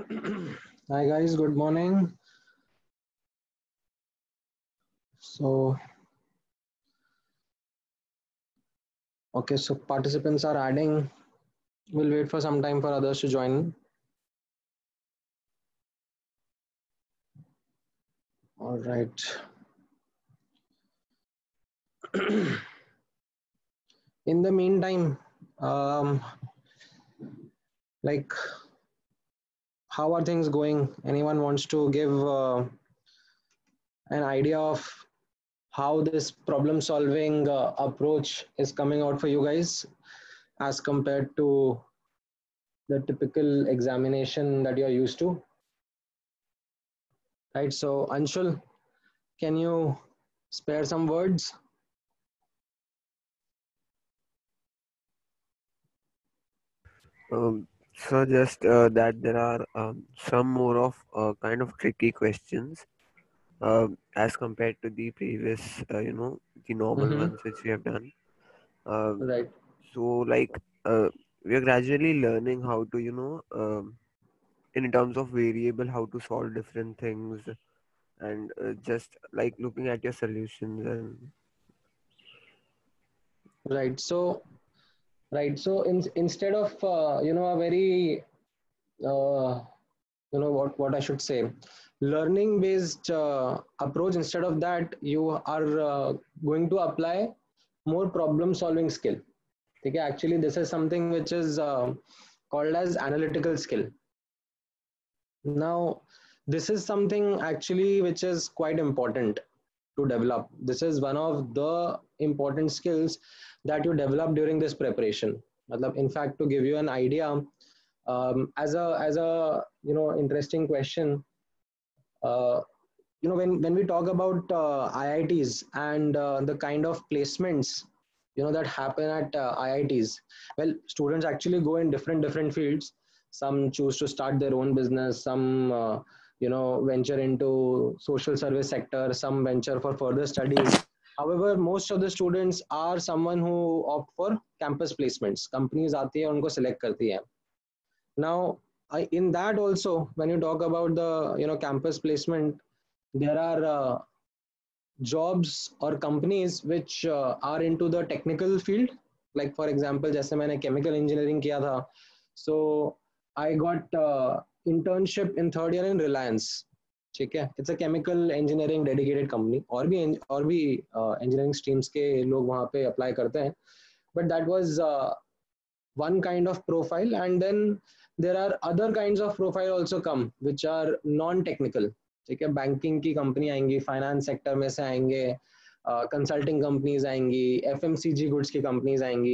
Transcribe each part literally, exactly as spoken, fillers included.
Hi guys, good morning. So, okay, so participants are adding. We'll wait for some time for others to join. All right. In the meantime, um, like, how are things going? Anyone wants to give uh, an idea of how this problem solving uh, approach is coming out for you guys as compared to the typical examination that you're used to? Right. So, Anshul, can you spare some words? Um, so just uh, that there are um, some more of uh, kind of tricky questions uh, as compared to the previous, uh, you know, the normal Mm-hmm. ones which we have done. Uh, Right. so like uh, we are gradually learning how to, you know, um, in terms of variable, how to solve different things and uh, just like looking at your solutions and Right. So, right. So, in, instead of uh, you know a very uh, you know what what I should say, learning based uh, approach. Instead of that, you are uh, going to apply more problem solving skill. Okay. Actually, this is something which is uh, called as analytical skill. Now, this is something actually which is quite important to develop. This is one of the important skills that you develop during this preparation. Matlab, in fact, to give you an idea, um, as a as a you know interesting question, uh, you know when when we talk about uh, I I Ts and uh, the kind of placements you know that happen at uh, I I Ts, well, students actually go in different different fields. Some choose to start their own business, some uh, you know venture into social service sector, some venture for further studies. However, most of the students are someone who opt for campus placements. Companies आती है उनको select करती है. Now, I, in that also, when you talk about the you know campus placement, there are uh, jobs or companies which uh, are into the technical field. Like for example, जैसे मैंने chemical engineering किया था, so I got uh, internship in third year in Reliance. ठीक है, it's a chemical engineering dedicated company. और भी और भी uh, engineering streams के लोग वहाँ पे apply करते हैं. But that was uh, one kind of profile, and then there are other kinds of profile also come which are non technical. ठीक है, बैंकिंग की कंपनी आएंगी, फाइनेंस सेक्टर में से आएंगे, कंसल्टिंग कंपनीज आएंगी, एफएमसीजी गुड्स की कंपनीज आएंगी.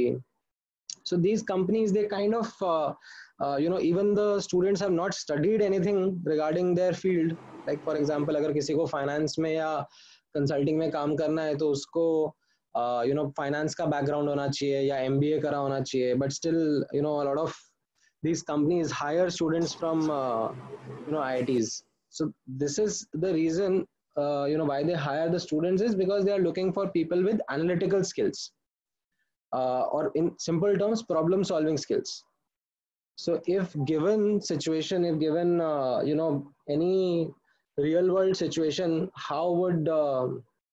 So these companies, they kind of uh, uh, you know even the students have not studied anything regarding their field. Like for example, अगर किसी को फाइनेंस में या कंसल्टिंग में काम करना है तो उसको यू नो फाइनेंस का बैकग्राउंड होना चाहिए या एमबीए करा होना चाहिए. But still you know a lot of these companies hire students from uh, you know I I Ts. So this is the reason uh, you know why they hire the students, is because they are looking for people with analytical skills, uh, or in simple terms, problem solving skills. So if given situation, if given uh, you know any real world situation, how would uh,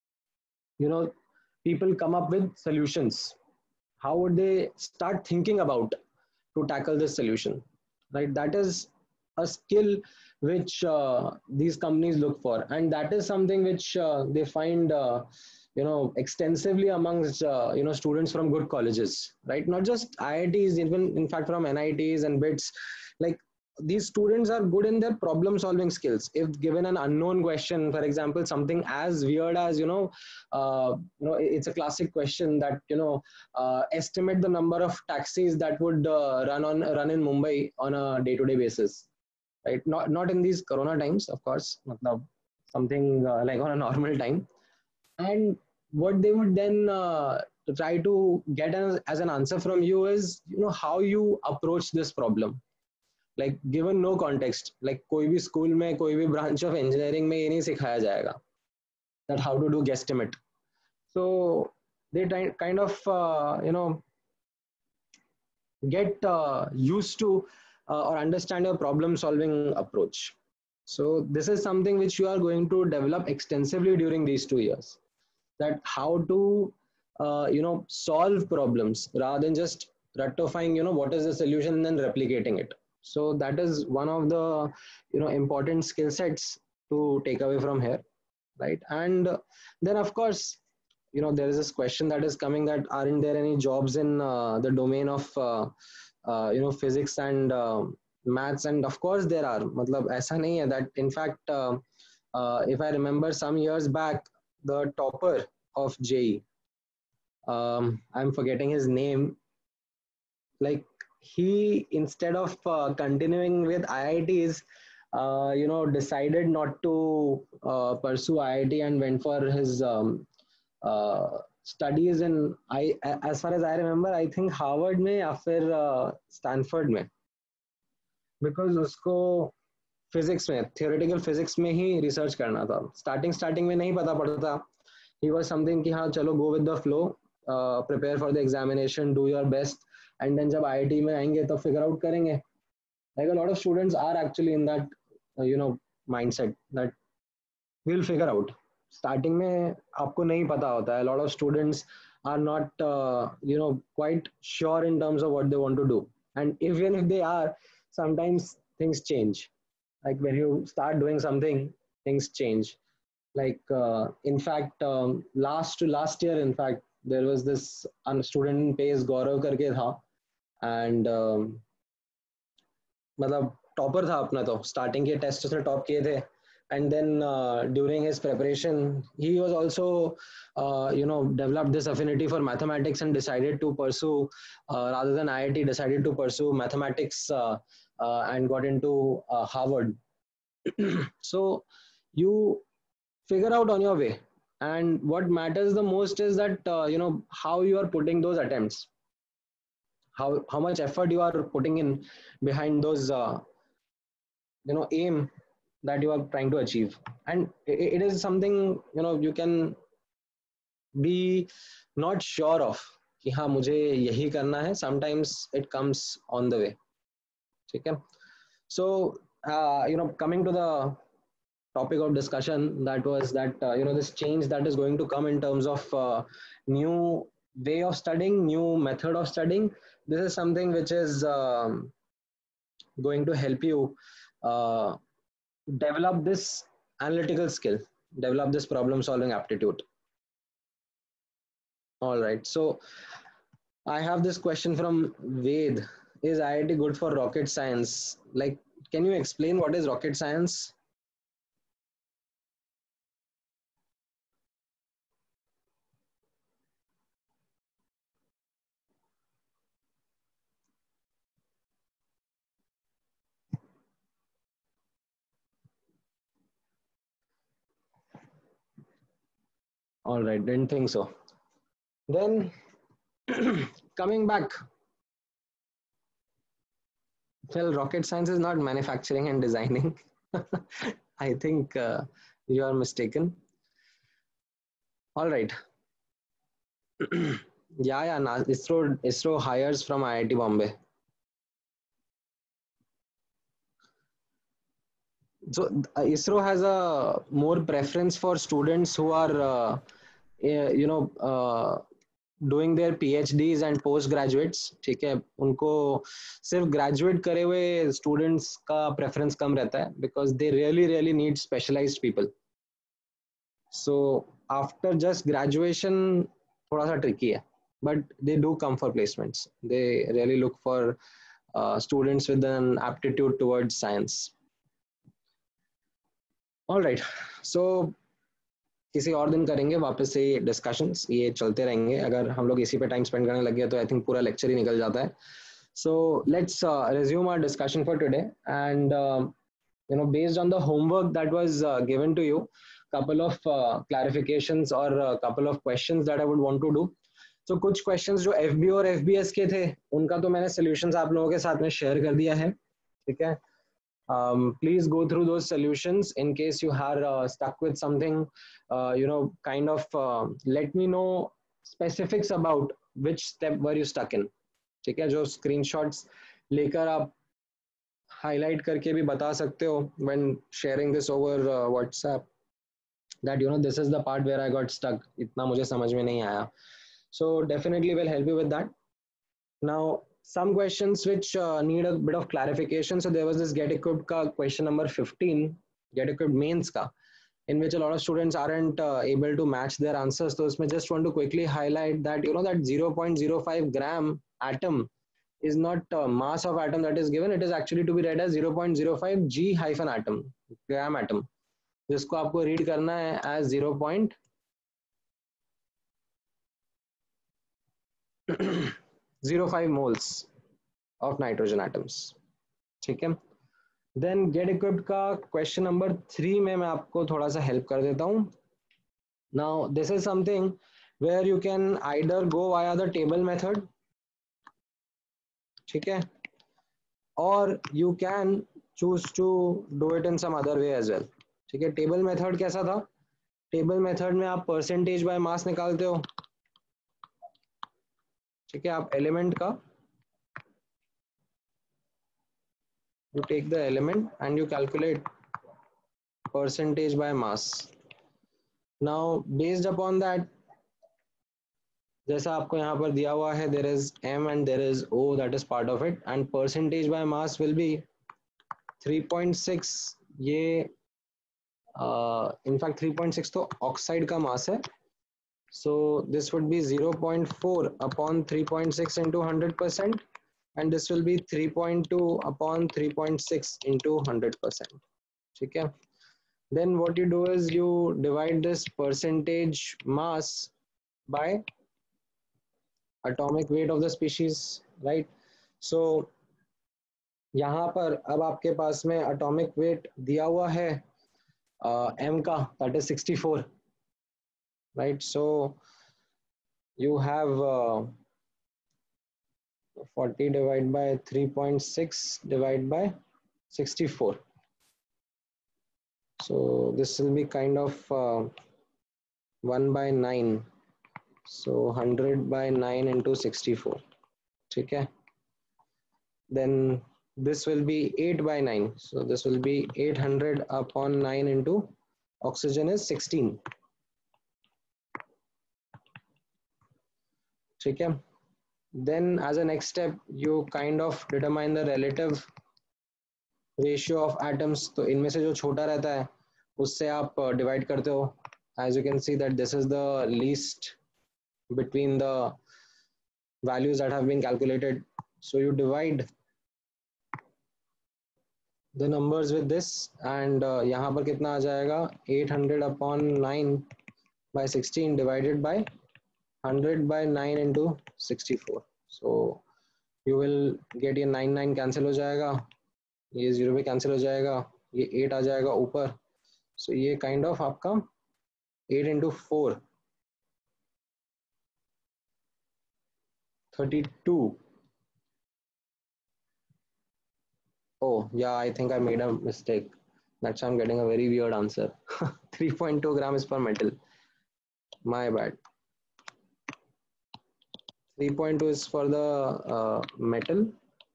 you know people come up with solutions? How would they start thinking about to tackle this solution? Right, that is a skill which uh, these companies look for, and that is something which uh, they find uh, you know extensively amongst uh, you know students from good colleges, right? Not just I I Ts, even in fact from N I Ts and bits. Like, these students are good in their problem solving skills. If given an unknown question, for example, something as weird as you know uh, you know it's a classic question that you know uh, estimate the number of taxis that would uh, run on run in Mumbai on a day to day basis, right? Not not in these Corona times, of course. matlab, something uh, like on a normal time. And what they would then uh, try to get as, as an answer from you is you know how you approach this problem. Like, given no context, like कोई भी school में कोई भी branch of engineering में ये नहीं सिखाया जाएगा that how to do guesstimate. So they kind of uh, you know get uh, used to uh, or understand your problem solving approach. So this is something which you are going to develop extensively during these two years, that how to uh, you know solve problems rather than just rectifying you know what is the solution and then replicating it. So that is one of the you know important skill sets to take away from here, right? And then of course, you know there is this question that is coming, that aren't there any jobs in uh, the domain of uh, uh, you know physics and uh, maths? And of course there are. Matlab, aisa nahi hai that in fact uh, uh, if I remember some years back, the topper of J E E, um, I'm forgetting his name, like he, instead of uh, continuing with I I Ts, uh, you know decided not to uh, pursue I I T and went for his um, uh, studies in, I as far as I remember, I think Harvard में या फिर uh, Stanford में, because उसको physics में, theoretical physics में ही research करना था. स्टार्टिंग स्टार्टिंग में नहीं पता पड़ता. ही वाज समथिंग कि हाँ चलो go with the flow, prepare for the examination, do your best, and then जब आईआईटी में आएंगे तो फिगर आउट करेंगे. Like a lot of students are actually in that you know mindset that we will figure out. Starting में आपको नहीं पता होता है. Lot of students are not you know quite sure in terms of what they want to do, and even if they are, sometimes things change. Like when you start doing something, things change. Like uh, in fact um, last to last year, in fact there was this un- student in pays Gaurav करके था, and um, मतलब topper था अपना. तो starting के test उसने top किए थे, and then uh, during his preparation he was also uh, you know developed this affinity for mathematics and decided to pursue uh, rather than I I T, decided to pursue mathematics uh, uh, and got into uh, Harvard. So you figure out on your way, and what matters the most is that uh, you know how you are putting those attempts, how how much effort you are putting in behind those uh, you know aim that you are trying to achieve. And it is something you know you can be not sure of कि हाँ मुझे यही करना है. Sometimes it comes on the way. ठीक है. So uh, you know coming to the topic of discussion, that was that uh, you know this change that is going to come in terms of uh, new way of studying, new method of studying. This is something which is um, going to help you uh, develop this analytical skill, develop this problem solving aptitude. All right, so I have this question from Ved. Is I I T good for rocket science? Like, can you explain what is rocket science? All right, didn't think so. Then coming back, well, rocket science is not manufacturing and designing. I think uh, you are mistaken. All right. Yeah, yeah. Na- ISRO, ISRO hires from I I T Bombay. So uh, ISRO has a more preference for students who are, uh, eh, you know, uh, doing their PhDs and post graduates. ठीक है, उनको सिर्फ graduate करे हुए students का preference कम रहता है, because they really really need specialized people. So after just graduation थोड़ा सा tricky है, but they do come for placements. They really look for uh, students with an aptitude towards science. All right, so किसी और दिन करेंगे वापस से discussions, ये चलते रहेंगे. अगर हम लोग इसी पे टाइम स्पेंड करने लग गए तो आई थिंक पूरा लेक्चर ही निकल जाता है. So let's resume our discussion for today, and you know based on the homework that was uh, given to you, couple of uh, clarifications or a couple of questions that I would want to do. So कुछ questions जो F B और F B S के थे, उनका तो मैंने solutions आप लोगों के साथ में share कर दिया है. ठीक है. Um, please go through those solutions. In case you are uh, stuck with something, uh, you know kind of uh, let me know specifics about which step were you stuck in. ठीक है, जो screenshots लेकर आप highlight करके भी बता सकते हो when sharing this over uh, WhatsApp that you know this is the part where I got stuck, इतना मुझे समझ में नहीं आया. So definitely will help you with that. Now some questions which uh, need a bit of clarification. So there was this get equipped ka question number fifteen, get equipped mains ka, in which a lot of students aren't uh, able to match their answers. So I just want to quickly highlight that you know that zero point zero five gram atom is not uh, mass of atom that is given. It is actually to be read as zero point zero five g hyphen atom, gram atom, जिसको आपको read करना है as zero point zero five moles of nitrogen atoms. ठीक है. Then get equipped का question number three में मैं आपको थोड़ा सा हेल्प कर देता हूँ. Now this is something where you can either go via the table method, ठीक है, और you can choose to do it in some other way as well. ठीक है. टेबल मेथड कैसा था? टेबल मेथड में आप परसेंटेज बाय मास निकालते हो. ठीक है. आप एलिमेंट का you take the element and you calculate percentage by mass. Now based upon that, जैसा आपको यहाँ पर दिया हुआ है, there is M and there is O that is part of it, and percentage by mass will be three point six. ये uh, in fact three point six तो oxide का mass है, so this would be zero point four upon three point six into one hundred percent, and this will be three point two upon three point six into one hundred percent. ठीक है. Then what you do is you divide this percentage mass by atomic weight of the species, right? So यहाँ पर अब आपके पास में atomic weight दिया हुआ है uh, M का, that is sixty-four, right? So you have uh, forty divided by three point six divided by sixty-four. So this will be kind of uh, one by nine. So one hundred by nine into sixty-four. ठीक है. Then this will be eight by nine. So this will be eight hundred upon nine into oxygen is sixteen. ठीक है. Then as a next step, you kind of determine the relative ratio of atoms. तो इनमें से जो छोटा रहता है उससे आप divide करते हो. As you can see that this is the least between the values that have been calculated. So you divide the numbers with this, and uh, यहाँ पर कितना आ जाएगा? eight hundred upon nine by sixteen divided by one hundred by nine into sixty-four. So you will get ये nine nine cancel हो जाएगा, ये zero पे cancel हो जाएगा, ये eight आ जाएगा ऊपर. So ये kind of आपका eight into four, thirty-two. Oh yeah, I think I made a mistake. That's why I'm getting a very weird answer. three point two grams per metal. My bad. three point two is for the uh, metal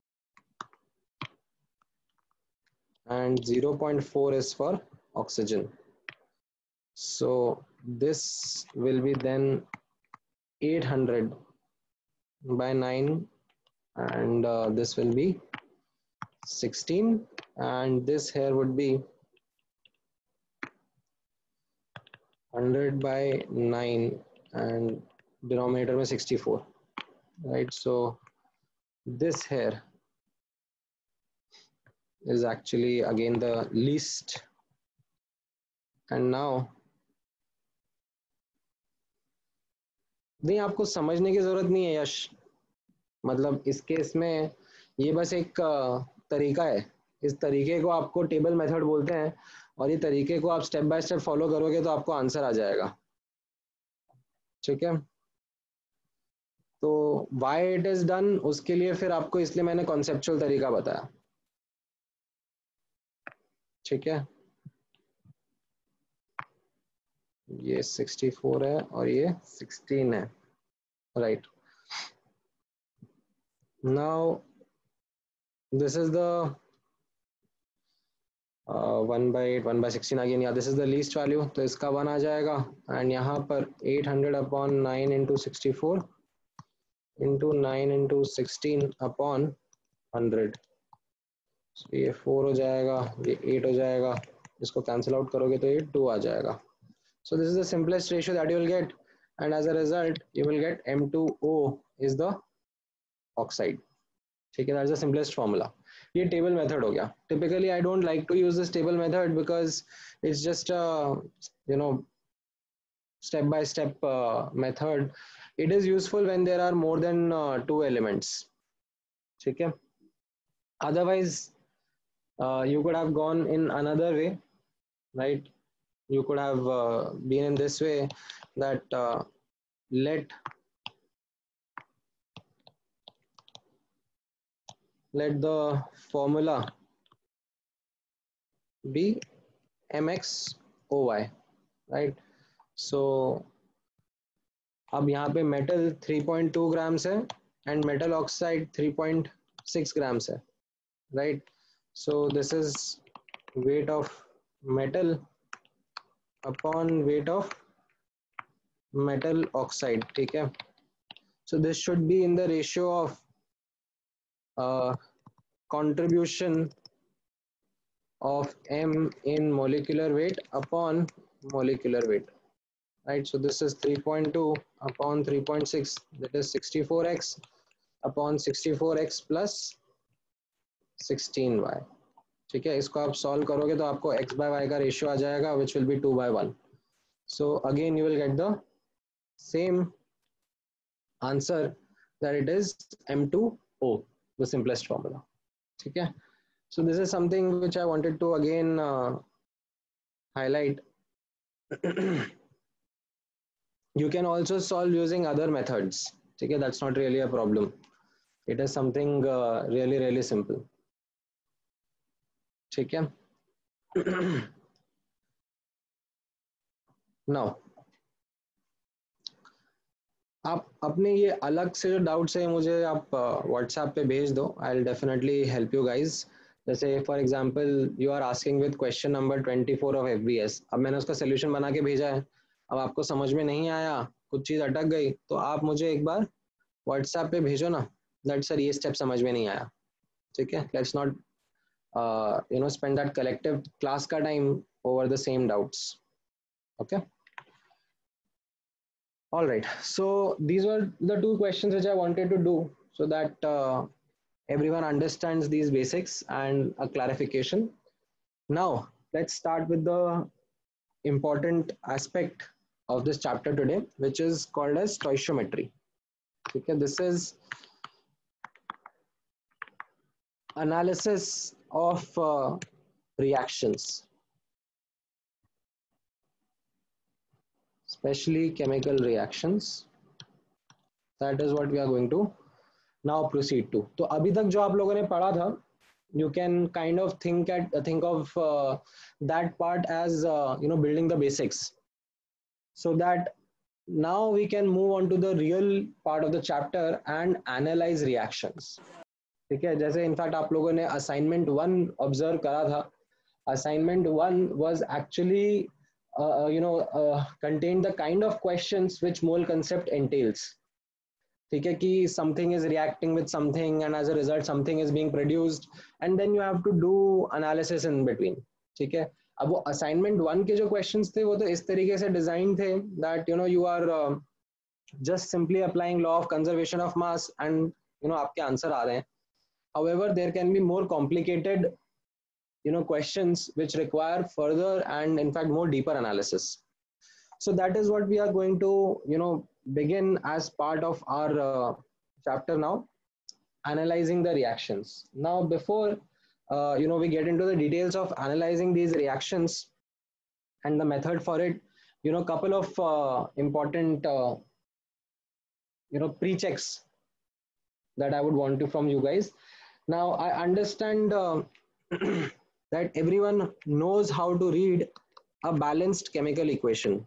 and zero point four is for oxygen. So this will be then eight hundred by nine, and uh, this will be sixteen, and this here would be one hundred by nine and denominator में sixty-four, right? So this here is actually again the least. And now नहीं, आपको समझने की जरूरत नहीं है यश, मतलब इस केस में ये बस एक तरीका है. इस तरीके को आपको टेबल मेथड बोलते हैं, और ये तरीके को आप स्टेप बाय स्टेप फॉलो करोगे तो आपको आंसर आ जाएगा. ठीक है. तो व्हाई इट इज डन, उसके लिए फिर आपको, इसलिए मैंने कॉन्सेप्चुअल तरीका बताया. ठीक है. ये sixty-four है और ये sixteen है, right? Now this is the one by eight one by sixteen again, या this is the least value, तो इसका वन आ जाएगा, एंड यहाँ पर eight hundred upon nine into sixty four into nine into sixteen upon hundred, ये four हो जाएगा, ये एट हो जाएगा, इसको कैंसिल आउट करोगे तो ये टू आ जाएगा. So this is the simplest ratio that you will get, and as a result you will get M two O is the oxide. ठीक है, that's the simplest formula. ये table method हो गया. Typically I don't like to use this table method because it's just a you know step by step uh, method. It is useful when there are more than uh, two elements. ठीक है. Otherwise uh, you could have gone in another way, right? You could have uh, been in this way, that uh, let let the formula be mxoy, right? So अब यहाँ पे metal three point two grams है and metal oxide three point six grams है, right? So this is weight of metal upon weight of metal oxide, ठीक है? So this should be in the ratio of contribution of m in molecular weight upon molecular weight, right? So this is three point two upon three point six, that is sixty-four x upon sixty-four x plus sixteen y, ठीक है? इसको आप solve करोगे तो आपको x by y का ratio आ जाएगा, which will be two by one. So again you will get the same answer, that it is M two O, the simplest formula, ठीक है? So this is something which I wanted to again uh, highlight. You can also solve using other methods, okay? That's not really a problem. It is something uh, really really simple, okay? Now आप अपने ये अलग से जो doubts है मुझे आप WhatsApp पे भेज दो, I will definitely help you guys. जैसे for example you are asking with question number twenty four of FBS, अब मैंने उसका सोल्यूशन बना के भेजा है, अब आपको समझ में नहीं आया, कुछ चीज़ अटक गई, तो आप मुझे एक बार व्हाट्सएप पे भेजो ना, दैट सर ये स्टेप समझ में नहीं आया, ठीक है? Let's not you know spend that collective class का time over the same doubts, okay? All right, so these were the two questions which I wanted to do, so that uh, everyone understands these basics and a clarification. Now let's start with the important aspect of this chapter today, which is called as stoichiometry. Okay, this is analysis of uh, reactions, especially chemical reactions. That is what we are going to now proceed to. तो अभी तक जो आप लोगों ने पढ़ा था, you can kind of think at think of uh, that part as uh, you know building the basics, so that now we can move on to the real part of the chapter and analyze reactions. ठीक है? जैसे in fact आप लोगों ने assignment one observe करा था, assignment one was actually uh, you know uh, contain the kind of questions which mole concept entails, ठीक है? कि something is reacting with something and as a result something is being produced and then you have to do analysis in between, ठीक है? अब वो assignment one के जो questions थे वो तो इस तरीके से डिजाइन थे that you know you are uh, just simply applying law of conservation of mass and you know आपके आंसर आ रहे हैं. However there can be more complicated you know questions which require further and in fact more deeper analysis. So that is what we are going to you know begin as part of our uh, chapter now, analyzing the reactions. Now before uh, you know we get into the details of analyzing these reactions and the method for it, you know couple of uh, important uh, you know pre-checks that I would want to from you guys. Now I understand uh, that everyone knows how to read a balanced chemical equation.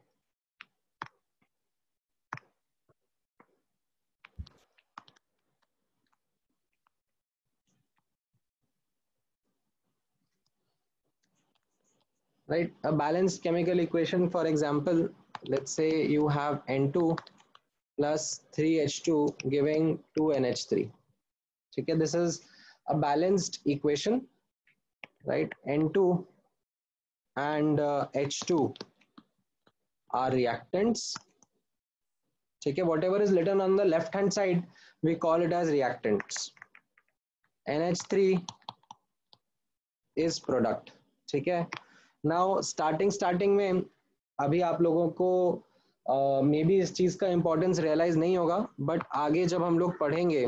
right? A balanced chemical equation, for example, let's say you have N two plus three H two giving two N H three. Okay, this is a balanced equation, right? N two and uh, H two are reactants. Okay, whatever is written on the left hand side, we call it as reactants. N H three is product. ठीक है. Now starting starting में अभी आप लोगों को may be इस चीज का इंपॉर्टेंस रियलाइज नहीं होगा, बट आगे जब हम लोग पढ़ेंगे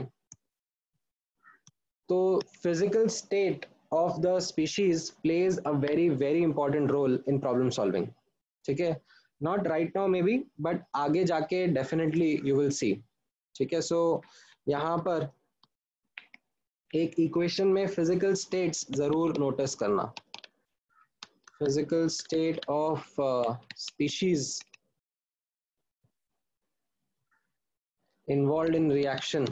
तो physical state of the species plays a very very important role in problem solving. ठीक है, not right now maybe, but आगे जाके definitely you will see. ठीक है, so यहाँ पर एक इक्वेशन में फिजिकल स्टेट्स जरूर नोटिस करना. Physical state of species involved in reaction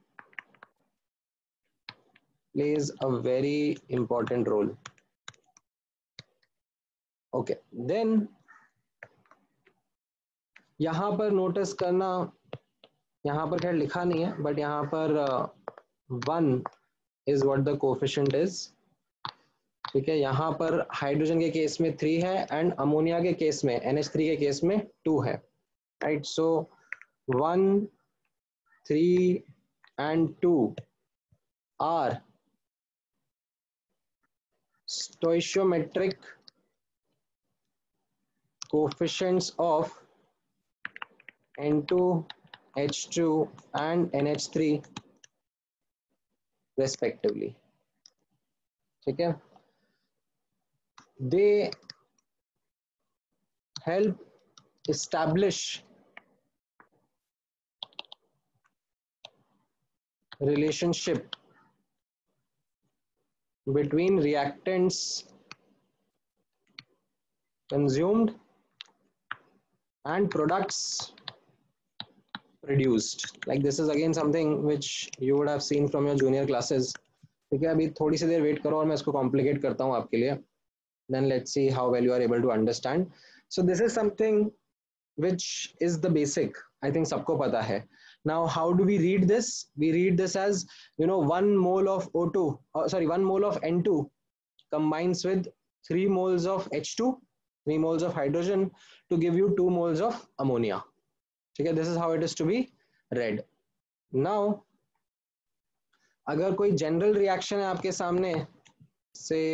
plays a very important role. Okay, then यहाँ पर नोटिस करना, यहाँ पर खैर लिखा नहीं है, बट यहाँ पर one is what the coefficient is. ठीक है, यहाँ पर हाइड्रोजन के केस में थ्री है एंड अमोनिया के केस में एन एच थ्री के केस में टू है, right. So one, three and two are stoichiometric coefficients of N two, H two and N H three respectively. ठीक है, they help establish relationship between reactants consumed and products produced. Like this is again something which you would have seen from your junior classes. ठीक है, अभी थोड़ी सी देर wait करो और मैं इसको कॉम्प्लिकेट करता हूँ आपके लिए. Then let's see how well you are able to understand. So this is something which is the basic. I think सबको पता है. Now, how do we read this? We read this as, you know, one mole of O two, uh, sorry, one mole of N two combines with three moles of H two, three moles of hydrogen to give you two moles of ammonia. Okay, this is how it is to be read. Now, अगर कोई general reaction है आपके सामने, say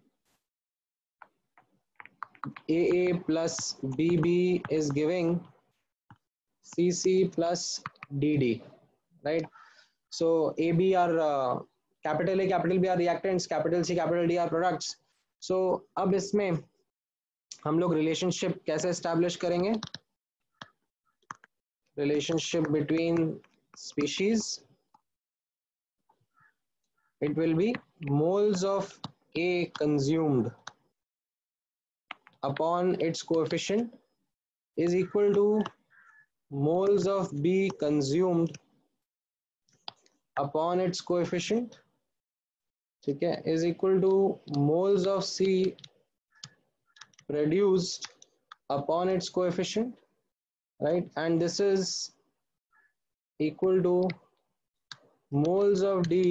A A plus B B is giving C C plus D D, right? So A B are uh, capital A, capital B are reactants, capital C, capital D are products. So अब इसमें हम लोग relationship कैसे establish करेंगे? Relationship between species, it will be moles of A consumed upon its coefficient is equal to moles of B consumed upon its coefficient, ठीक है, is equal to moles of C produced upon its coefficient, right? And this is equal to moles of D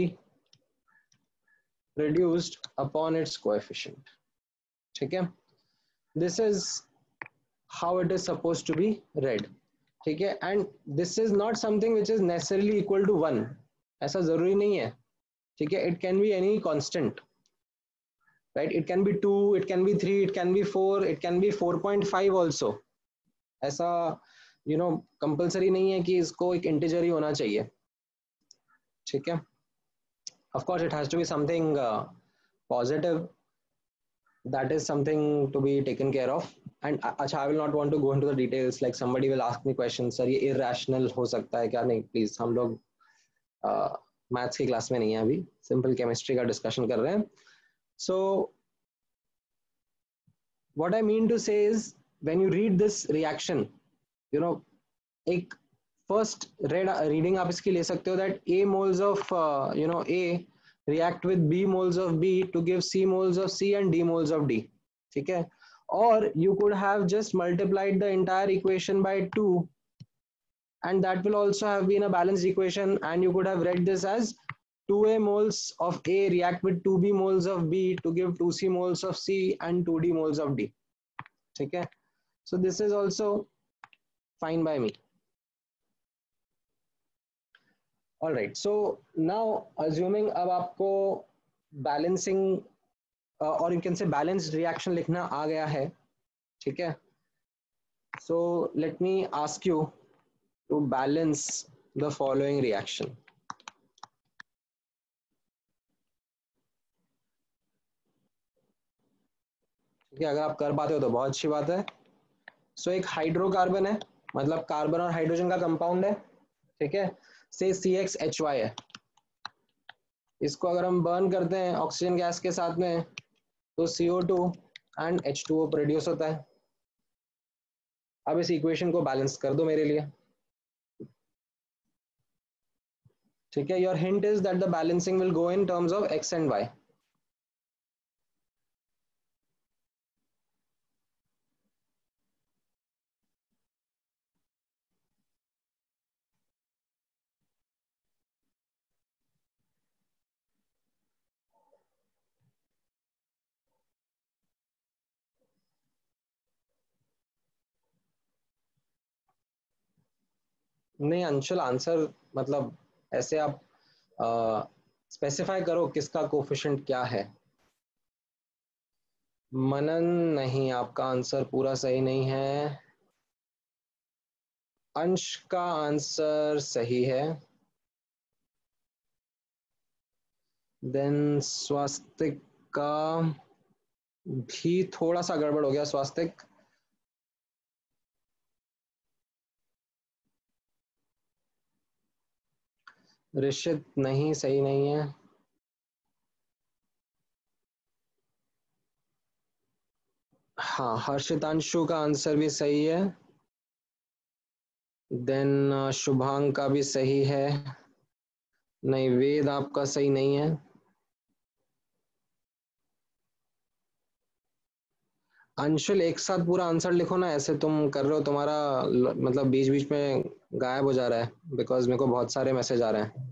produced upon its coefficient. ठीक है, this is how it is supposed to be read. ठीक है, and this is not something which is necessarily equal to one. ऐसा जरूरी नहीं है. ठीक है, it can be any constant, right? It can be two, it can be three, it can be four, it can be four point five also. ऐसा you know compulsory नहीं है कि इसको एक integer ही होना चाहिए. ठीक है, of course it has to be something uh, positive. That is something to be taken care of. And अच्छा, I will not want to go into the details. Like somebody will ask me questions, sir ये irrational हो सकता है क्या? नहीं, please, हम लोग maths की क्लास में नहीं है, अभी सिंपल केमिस्ट्री का डिस्कशन कर रहे हैं. So what I mean to say is, when you read this reaction, you know, एक first read reading आप इसकी ले सकते हो that A moles of uh, you know A react with B moles of B to give C moles of C and D moles of D. ठीक है, or you could have just multiplied the entire equation by two, and that will also have been a balanced equation, and you could have read this as two a moles of A react with two b moles of B to give two c moles of C and two d moles of D. Okay, so this is also fine by me. All right, so now assuming अब आपको balancing uh, or you can say balanced reaction लिखना आ गया है, ठीक है? So let me ask you to balance the following reaction. ठीक है, अगर आप कर पाते हो तो बहुत अच्छी बात है. सो so, एक हाइड्रोकार्बन है, मतलब कार्बन और हाइड्रोजन का कंपाउंड है, ठीक है, से सी एक्स एच वाई है. इसको अगर हम बर्न करते हैं ऑक्सीजन गैस के साथ में तो C O two and H two O produce होता है. अब इस इक्वेशन को बैलेंस कर दो मेरे लिए. ठीक है, your hint is that the balancing will go in terms of x and y. नहीं अंशुल, आंसर मतलब ऐसे आप स्पेसिफाई करो किसका कोफिशिएंट क्या है. मनन, नहीं, आपका आंसर पूरा सही नहीं है. अंश का आंसर सही है. देन स्वास्तिक का भी थोड़ा सा गड़बड़ हो गया. स्वास्तिक, ऋषित नहीं, सही नहीं है. हाँ, हर्षितांशु का आंसर भी सही है. देन शुभांग का भी सही है. नहीं, वेद आपका सही नहीं है. अंशुल एक साथ पूरा आंसर लिखो ना, ऐसे तुम कर रहे हो, तुम्हारा मतलब बीच बीच में गायब हो जा रहा है, बिकॉज मेरे को बहुत सारे मैसेज आ रहे हैं.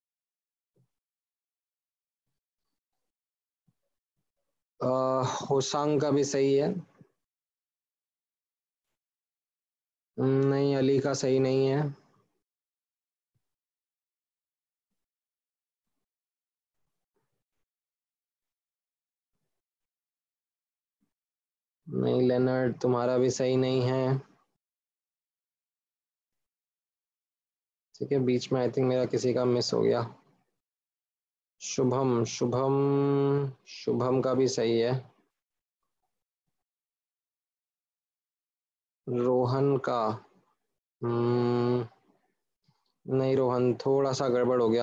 होसांग का भी सही है. नहीं, अली का सही नहीं है. नहीं, लेनर्ड तुम्हारा भी सही नहीं है. ठीक है, बीच में आई थिंक मेरा किसी का मिस हो गया. शुभम, शुभम शुभम का भी सही है. रोहन का हम्म नहीं, रोहन थोड़ा सा गड़बड़ हो गया.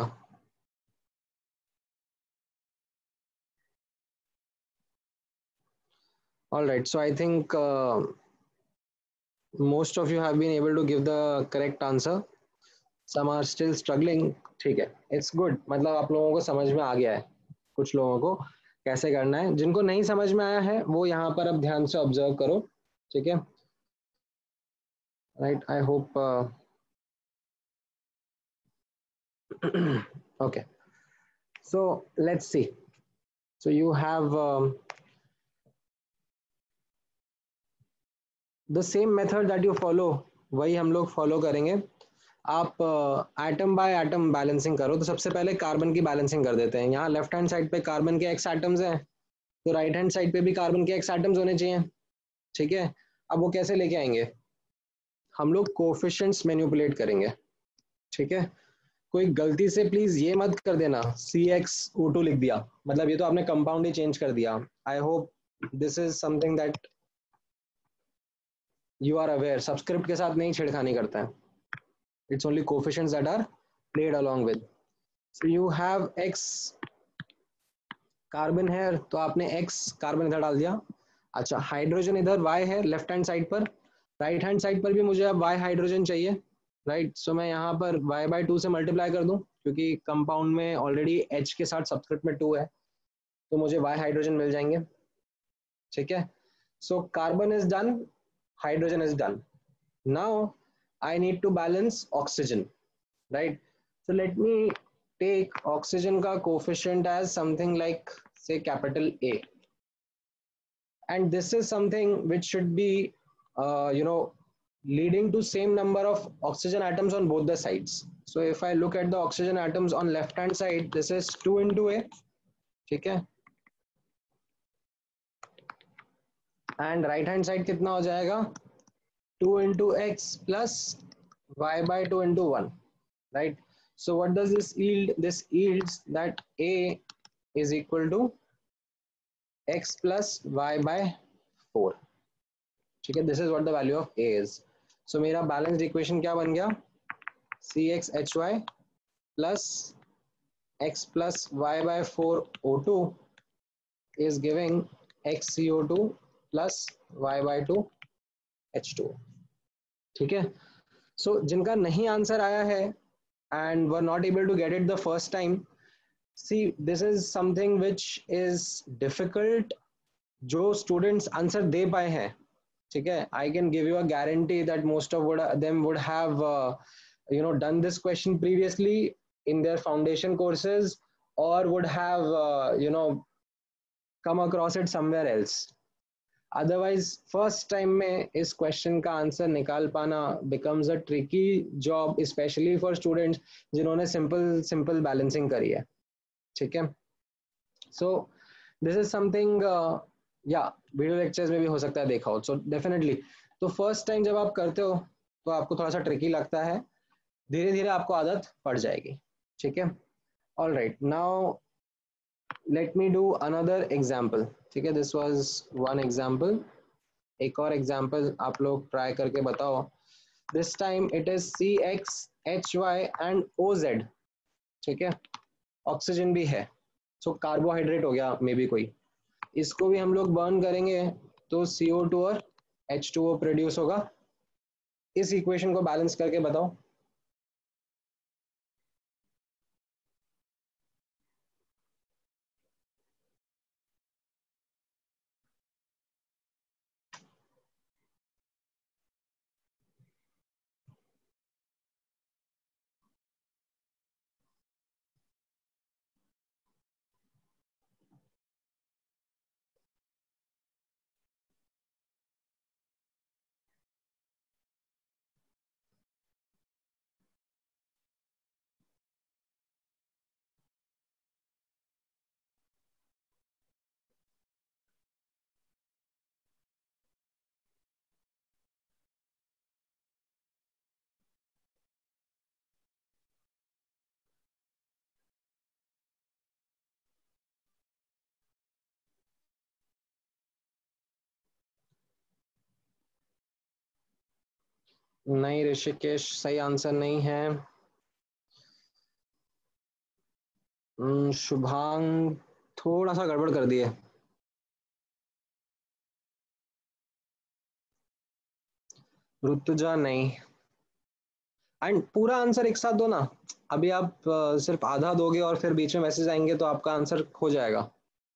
All right, so I think uh, most of you have been able to give the correct answer. Some are still struggling. ठीक है, it's good. मतलब आप लोगों को समझ में आ गया है कुछ लोगों को कैसे करना है. जिनको नहीं समझ में आया है वो यहाँ पर अब ध्यान से ऑब्जर्व करो. ठीक है, right. I hope okay, so let's see. So you have um, the same method that you follow, वही हम लोग फॉलो करेंगे. आप एटम बाय एटम बैलेंसिंग करो. तो सबसे पहले कार्बन की बैलेंसिंग कर देते हैं. यहाँ लेफ्ट हैंड साइड पे कार्बन के एक्स एटम्स हैं, तो राइट हैंड साइड पे भी कार्बन के एक्स एटम्स होने चाहिए. ठीक है, अब वो कैसे लेके आएंगे, हम लोग कोफिशिएंट्स मैनिपुलेट करेंगे. ठीक है, कोई गलती से प्लीज ये मत कर देना सी एक्स ओ टू लिख दिया, मतलब ये तो आपने कंपाउंड ही चेंज कर दिया. I hope this is something that you are aware. Subscript के साथ नहीं छेड़खानी करता है. It's only coefficients that are played along with. So you have x carbon है, तो आपने x कार्बन इधर डाल दिया. अच्छा, हाइड्रोजन इधर y है लेफ्ट हैंड साइड पर. राइट हैंड साइड पर भी मुझे अब y हाइड्रोजन चाहिए. Right right? सो so मैं यहाँ पर y बाई टू से मल्टीप्लाई कर दूं, क्योंकि कंपाउंड में ऑलरेडी h के साथ सब्सक्रिप्ट में टू है, तो मुझे y हाइड्रोजन मिल जाएंगे. ठीक है, So carbon is done, hydrogen is done. Now I need to balance oxygen, right? So let me take oxygen ka coefficient as something like say capital A, and this is something which should be uh, you know leading to same number of oxygen atoms on both the sides. So if I look at the oxygen atoms on left hand side, this is two into A, okay, and right hand side कितना हो जाएगा two into x plus y by two into one, right? So what does this yield? This yields that A is equal to x plus y by four, ठीक है. This is what the value of A is. So मेरा balanced equation क्या बन गया? C x H y plus x plus y by four O two is giving x C O two plus y by two H two, ठीक है. So जिनका नहीं answer आया है and were not able to get it the first time, see this is something which is difficult. जो students answer दे पाए हैं, ठीक है, I can give you a guarantee that most of would, them would have uh, you know done this question previously in their foundation courses, or would have uh, you know come across it somewhere else. Otherwise first time में इस question का answer निकाल पाना becomes a tricky job, especially for students जिन्होंने simple simple balancing करी है, ठीक है. So this is something uh, yeah, video lectures में भी हो सकता है देखा हो. So definitely, तो फर्स्ट टाइम जब आप करते हो तो आपको थोड़ा सा ट्रिकी लगता है, धीरे धीरे आपको आदत पड़ जाएगी, ठीक है. All right, now let me do another example, ठीक है. This was one example. एक और एग्जाम्पल आप लोग ट्राई करके बताओ. This time it is C x H y and O z, ठीक है. ऑक्सीजन भी है, सो so, कार्बोहाइड्रेट हो गया मे बी कोई. इसको भी हम लोग बर्न करेंगे तो सी ओ टू और एच टू ओ प्रोड्यूस होगा. इस इक्वेशन को बैलेंस करके बताओ. नहीं ऋषिकेश, सही आंसर नहीं है. शुभांग थोड़ा सा गड़बड़ कर दिए. ऋतुजा नहीं. एंड पूरा आंसर एक साथ दो ना. अभी आप uh, सिर्फ आधा दोगे और फिर बीच में मैसेज आएंगे तो आपका आंसर हो जाएगा.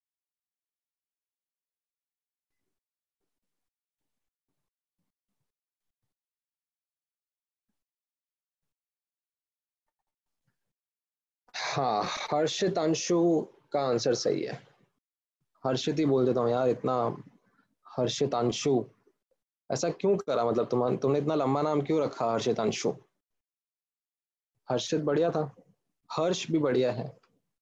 हाँ, हर्षित अंशु का आंसर सही है. हर्षित ही बोल देता हूँ यार, इतना हर्षित अंशु ऐसा क्यों करा? मतलब तुम तुमने इतना लंबा नाम क्यों रखा हर्षित अंशु? हर्षित बढ़िया था, हर्ष भी बढ़िया है.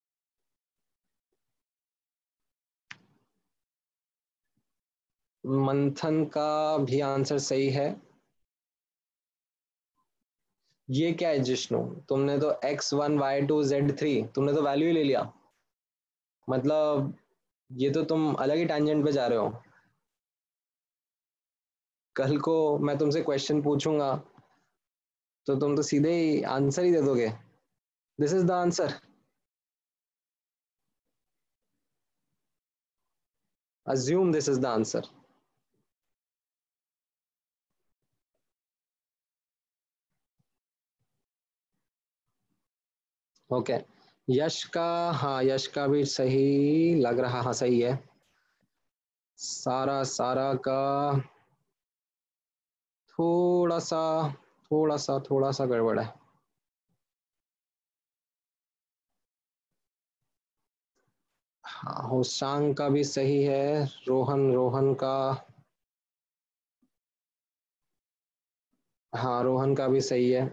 मंथन का भी आंसर सही है. ये क्या है जिष्णु? तुमने तो x one y two z three तुमने तो वैल्यू ही ले लिया. मतलब ये तो तुम अलग ही टैंजेंट पे जा रहे हो. कल को मैं तुमसे क्वेश्चन पूछूंगा तो तुम तो सीधे ही आंसर ही दे दोगे. This is the answer. assume this is the answer. Okay okay. Yash का, हाँ यश का भी सही लग रहा, हाँ सही है. सारा सारा का थोड़ा सा थोड़ा सा थोड़ा सा गड़बड़ है। हाँ, होशांग का भी सही है, रोहन रोहन का, हाँ रोहन का भी सही है।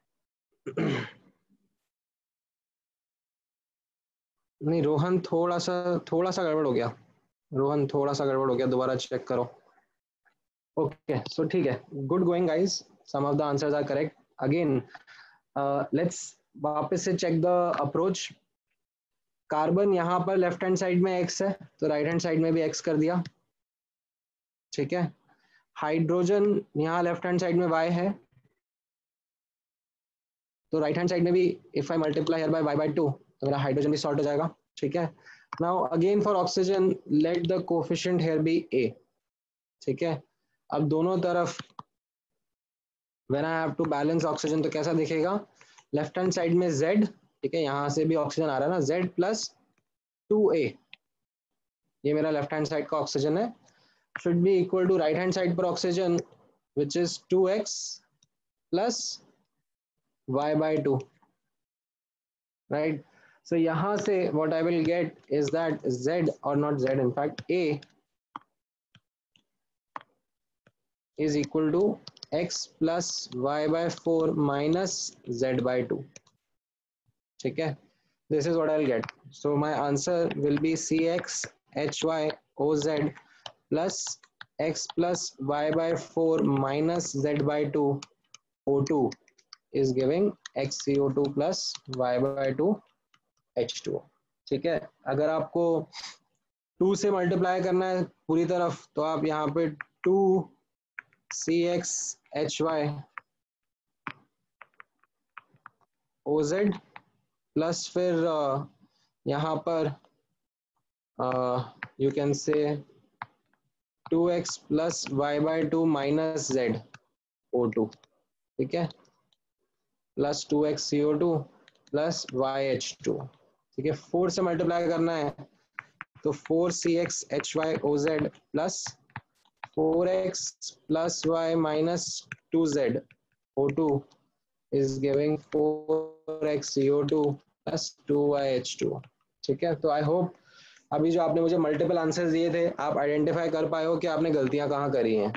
नहीं, रोहन थोड़ा सा थोड़ा सा गड़बड़ हो गया। रोहन थोड़ा सा गड़बड़ हो गया, दोबारा चेक करो। ओके सो ठीक है, good going guys, some of the answers are correct. Again let's वापस से चेक द अप्रोच। कार्बन यहाँ पर लेफ्ट हैंड साइड में एक्स है, तो राइट हैंड साइड में भी एक्स कर दिया, ठीक है। हाइड्रोजन यहाँ लेफ्ट हैंड साइड में वाई है, तो राइट हैंड साइड में भी if I multiply here by y by two, तो मेरा हाइड्रोजन भी सॉल्ट हो जाएगा, ठीक है। Now again for oxygen let the coefficient here be a, ठीक है। अब दोनों तरफ when I have to balance oxygen तो कैसा दिखेगा, लेफ्ट हैंड साइड में Z, ठीक है, यहाँ से भी ऑक्सीजन आ रहा है ना, Z प्लस टू ए, ये मेरा लेफ्ट हैंड साइड का ऑक्सीजन है, should be equal to right hand side पर oxygen which is two x plus y by two, right? So यहाँ से what I will get is that Z, or not Z, in fact A is equal to x plus y by four minus Z by two, ठीक है। This is what I'll get. So my answer will be C X H Y O Z plus x plus y by four minus Z by two O two is giving x C O two plus y by two H two O, ठीक है। अगर आपको to से multiply करना है पूरी तरफ, तो आप यहाँ पे two C x H y O z plus फिर uh, यहाँ पर you can say two x plus y by two minus z O two, ठीक है, plus two x C O two plus y H two, ठीक है। Four से multiply करना है तो four C x H y O z plus four x plus y minus two z O two is giving four x C O two plus two y H two, ठीक है। तो I hope अभी जो आपने मुझे multiple answers दिए थे, आप आइडेंटिफाई कर पाए हो कि आपने गलतियां कहाँ करी हैं,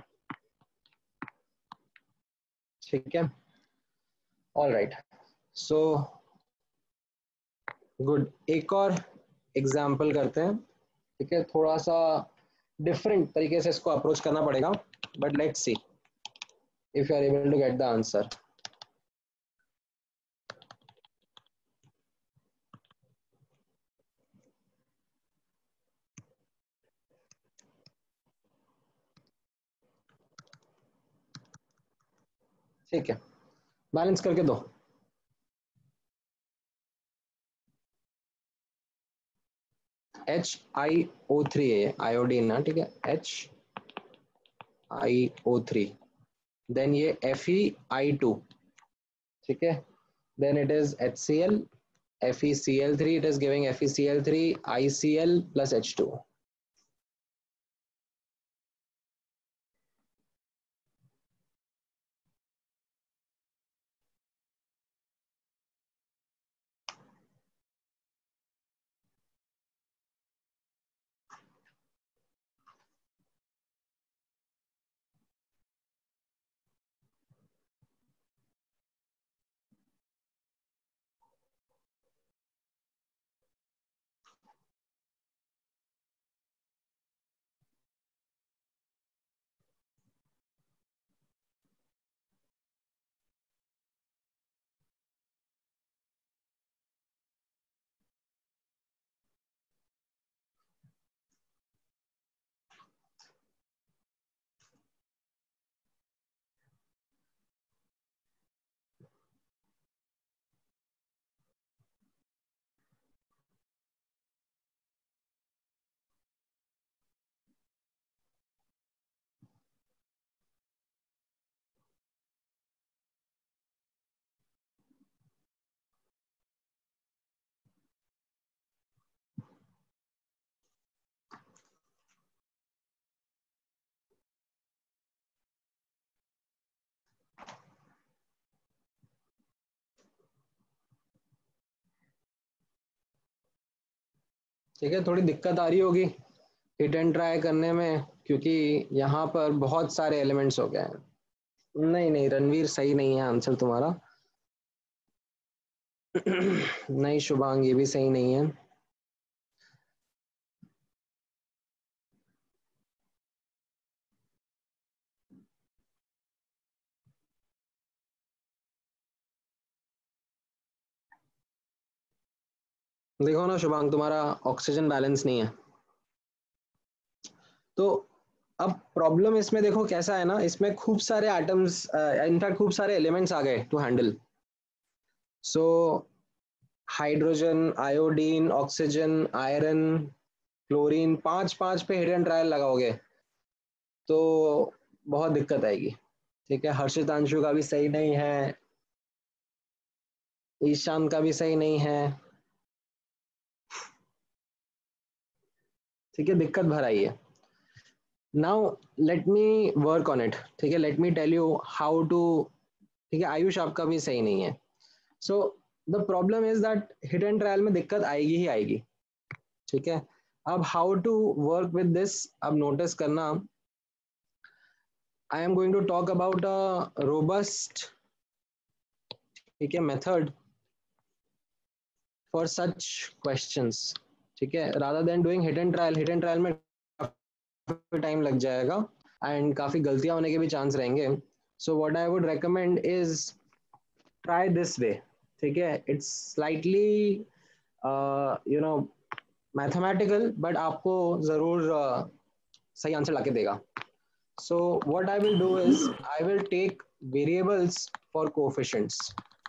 ठीक है। ऑल राइट, सो गुड, एक और एग्जाम्पल करते हैं, ठीक है। थोड़ा सा डिफरेंट तरीके से इसको अप्रोच करना पड़ेगा, but let's see if you are able to get the answer. ठीक है, बैलेंस करके दो। एच आई ओ थ्री है आयोडीन ना, ठीक है, H I O three, then ये एफ ई आई टू, ठीक है, then it is H C L, F E C L three, it is giving F E C L three I C L plus H two. ठीक है, थोड़ी दिक्कत आ रही होगी hit and try करने में, क्योंकि यहाँ पर बहुत सारे एलिमेंट्स हो गए हैं। नहीं नहीं रणवीर, सही नहीं है आंसर तुम्हारा। नहीं शुभांग, ये भी सही नहीं है। देखो ना शुभांग, तुम्हारा ऑक्सीजन बैलेंस नहीं है। तो अब प्रॉब्लम इसमें देखो कैसा है ना, इसमें खूब सारे एटम्स, इनफैक्ट खूब सारे एलिमेंट्स आ गए to handle. So hydrogen, iodine, oxygen, iron, chlorine, पांच पांच पे हिडन ट्रायल लगाओगे तो बहुत दिक्कत आएगी। ठीक है, हर्षितांशु का भी सही नहीं है, ईशान का भी सही नहीं है। ठीक है, दिक्कत भर आई है। Now let me work on it. ठीक है, let me tell you how to. ठीक है, आयुष आपका भी सही नहीं है। So the problem is that hit and trial में दिक्कत आएगी ही आएगी। ठीक है, अब how to work with this, अब नोटिस करना, I am going to talk about a robust, ठीक है, मेथड फॉर सच क्वेश्चंस। ठीक है, rather than doing hit and trial. Hit and trial में टाइम लग जाएगा एंड काफी गलतियां होने के भी चांस रहेंगे। So what I would recommend is try this way. ठीक है, it's slightly you know mathematical, but आपको जरूर uh, सही आंसर लाके देगा। So what I will do is I will take variables for coefficients.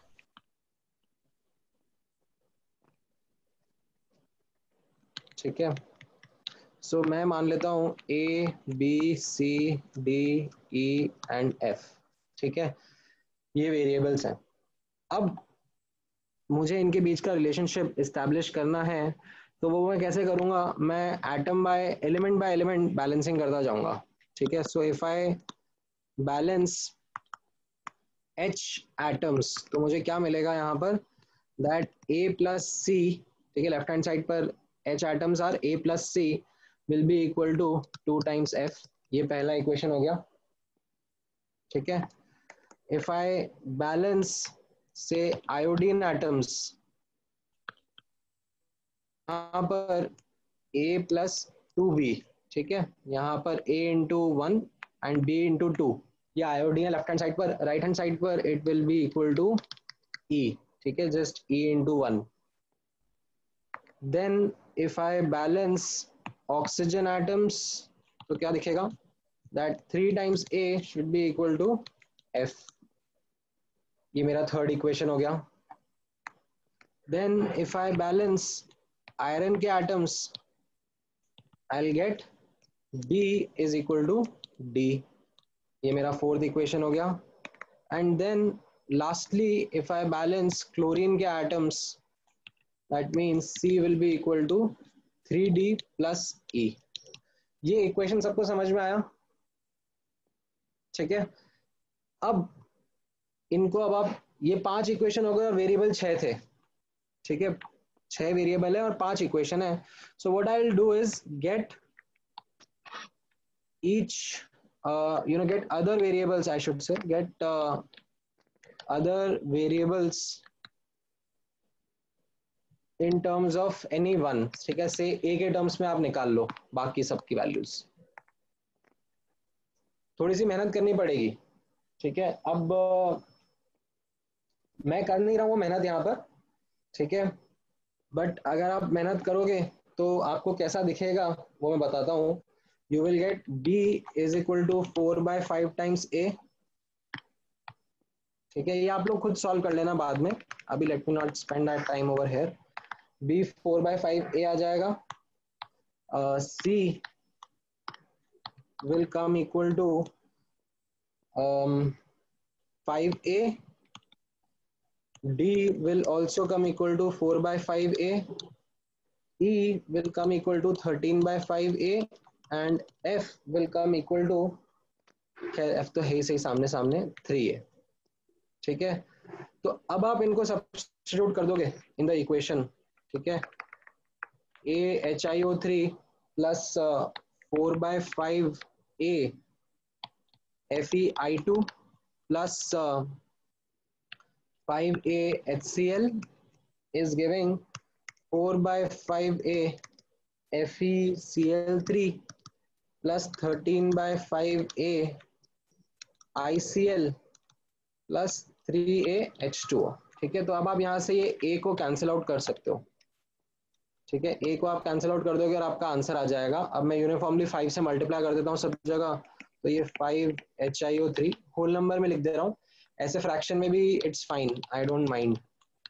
ठीक है, सो so, मैं मान लेता हूँ a b c d e and f. ठीक है, ये वेरिएबल्स हैं। अब मुझे इनके बीच का रिलेशनशिप इस्टेब्लिश करना है, तो वो मैं कैसे करूँगा, मैं atom by element by element balancing करता जाऊँगा। ठीक है, so if I balance H atoms, तो मुझे क्या मिलेगा यहाँ पर, दैट ए प्लस सी, ठीक है, लेफ्ट हैंड साइड पर H atoms are a plus c will be equal to two times f. ये पहला इक्वेशन हो गया। ठीक है, इफ आई बैलेंस से आयोडीन एटम्स, यहाँ पर ए प्लस टू बी, ठीक है, यहाँ पर A into one and B into two, ये आयोडीन है लेफ्ट हैंड साइड पर, राइट हैंड साइड पर it will be equal to E. ठीक है, just E into one. Then if I balance oxygen atoms, तो क्या दिखेगा, that three times A should be equal to F. ये मेरा third equation हो गया। Then if I balance iron के atoms, I'll get B is equal to D। ये मेरा फोर्थ इक्वेशन हो गया। And then lastly if I balance chlorine के atoms, that means C will be equal to three D plus E। ये equation सबको समझ में आया? ठीक है, अब इनको अब आप, ये पांच इक्वेशन हो गए, वेरिएबल छह थे। ठीक है, छह वेरिएबल है और पांच इक्वेशन है। So what I will do is get each uh, you know get other variables, I should say, get uh, other variables in terms of any one। ठीक है, से ए के टर्म्स में आप निकाल लो बाकी सबकी वैल्यूज। थोड़ी सी मेहनत करनी पड़ेगी। ठीक है, अब uh, मैं कर नहीं रहा हूँ मेहनत यहाँ पर। ठीक है, बट अगर आप मेहनत करोगे तो आपको कैसा दिखेगा वो मैं बताता हूँ। You will get b is equal to four by five times a। ठीक है, ये आप लोग खुद सॉल्व कर लेना बाद में, अभी let me not spend that time over here. b four by five a आ जाएगा। uh, c will come equal to um, five a, d will also come equal to four by फाइव a, e will come equal to thirteen by फाइव a and f will come equal to, खैर f तो है ही सही सामने सामने, three a। ठीक है, तो अब आप इनको सब्स्टिट्यूट कर दोगे इन द इक्वेशन। ठीक है, A H I O three plus uh, four by five A F E I two plus uh, five A H C L is giving four by five A F E C L three plus thirteen by five A I C L plus three A H two O. ठीक है, तो अब आप यहाँ से ये ए को cancel out कर सकते हो। ठीक है, ए को आप कैंसिल आउट कर दोगे और आपका आंसर आ जाएगा। अब मैं यूनिफॉर्मली फाइव से मल्टीप्लाई कर देता हूँ सब जगह, तो ये five H I O three whole number में लिख दे रहा हूँ, ऐसे फ्रैक्शन में भी it's fine, I don't mind.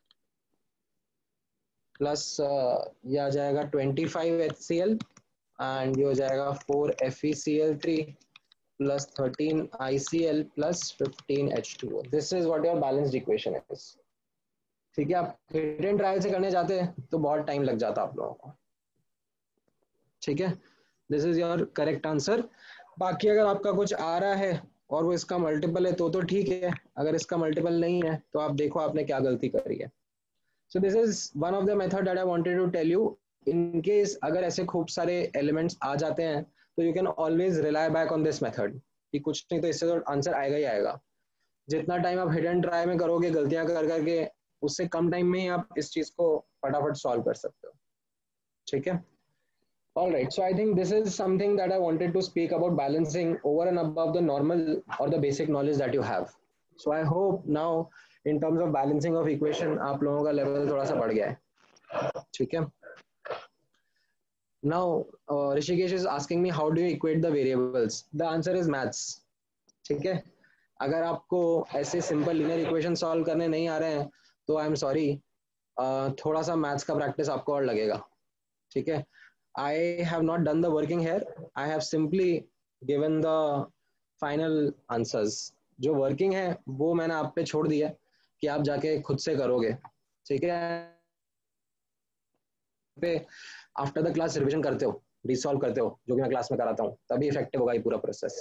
Plus ये आ जाएगा twenty five H C L and ये हो जाएगा four F E C L three plus thirteen I C L plus fifteen H two O. This is what your balanced equation is. ठीक है, आप hit and trial से करने जाते हैं तो बहुत टाइम लग जाता आप लोगों को। ठीक है, this is your correct answer. बाकी अगर आपका कुछ आ रहा है और वो इसका मल्टीपल है तो तो ठीक है, अगर इसका मल्टीपल नहीं है तो आप देखो आपने क्या गलती करी है। So this is one of the method that I wanted to tell you. In case अगर ऐसे खूब सारे एलिमेंट्स आ जाते हैं तो you can always rely back on this method कि कुछ नहीं तो इससे तो आंसर आएगा ही आएगा। जितना टाइम आप हिट एंड ट्राई में करोगे गलतियां कर करके, उससे कम टाइम में ही आप इस चीज को फटाफट सॉल्व कर सकते हो। ठीक है, all right, so I think this is something that I wanted to speak about balancing over and above the normal or the basic knowledge that you have. So I hope now in terms of balancing of equation आप लोगों का level थोड़ा सा बढ़ गया है। ठीक है, now uh, Rishikesh is asking me how do you equate the variables. The answer is maths. ठीक है, अगर आपको ऐसे सिंपल लीनियर इक्वेशन सॉल्व करने नहीं आ रहे हैं तो आई एम सॉरी, थोड़ा सा मैथ्स का प्रैक्टिस आपको और लगेगा। ठीक है, I have not done the working here. I have simply given the final answers. जो वर्किंग है वो मैंने आप पे छोड़ दिया कि आप जाके खुद से करोगे। ठीक है, पे आफ्टर द क्लास रिवीजन करते हो, रिसॉल्व करते हो जो कि मैं क्लास में कराता हूँ, तभी इफेक्टिव होगा ये पूरा प्रोसेस।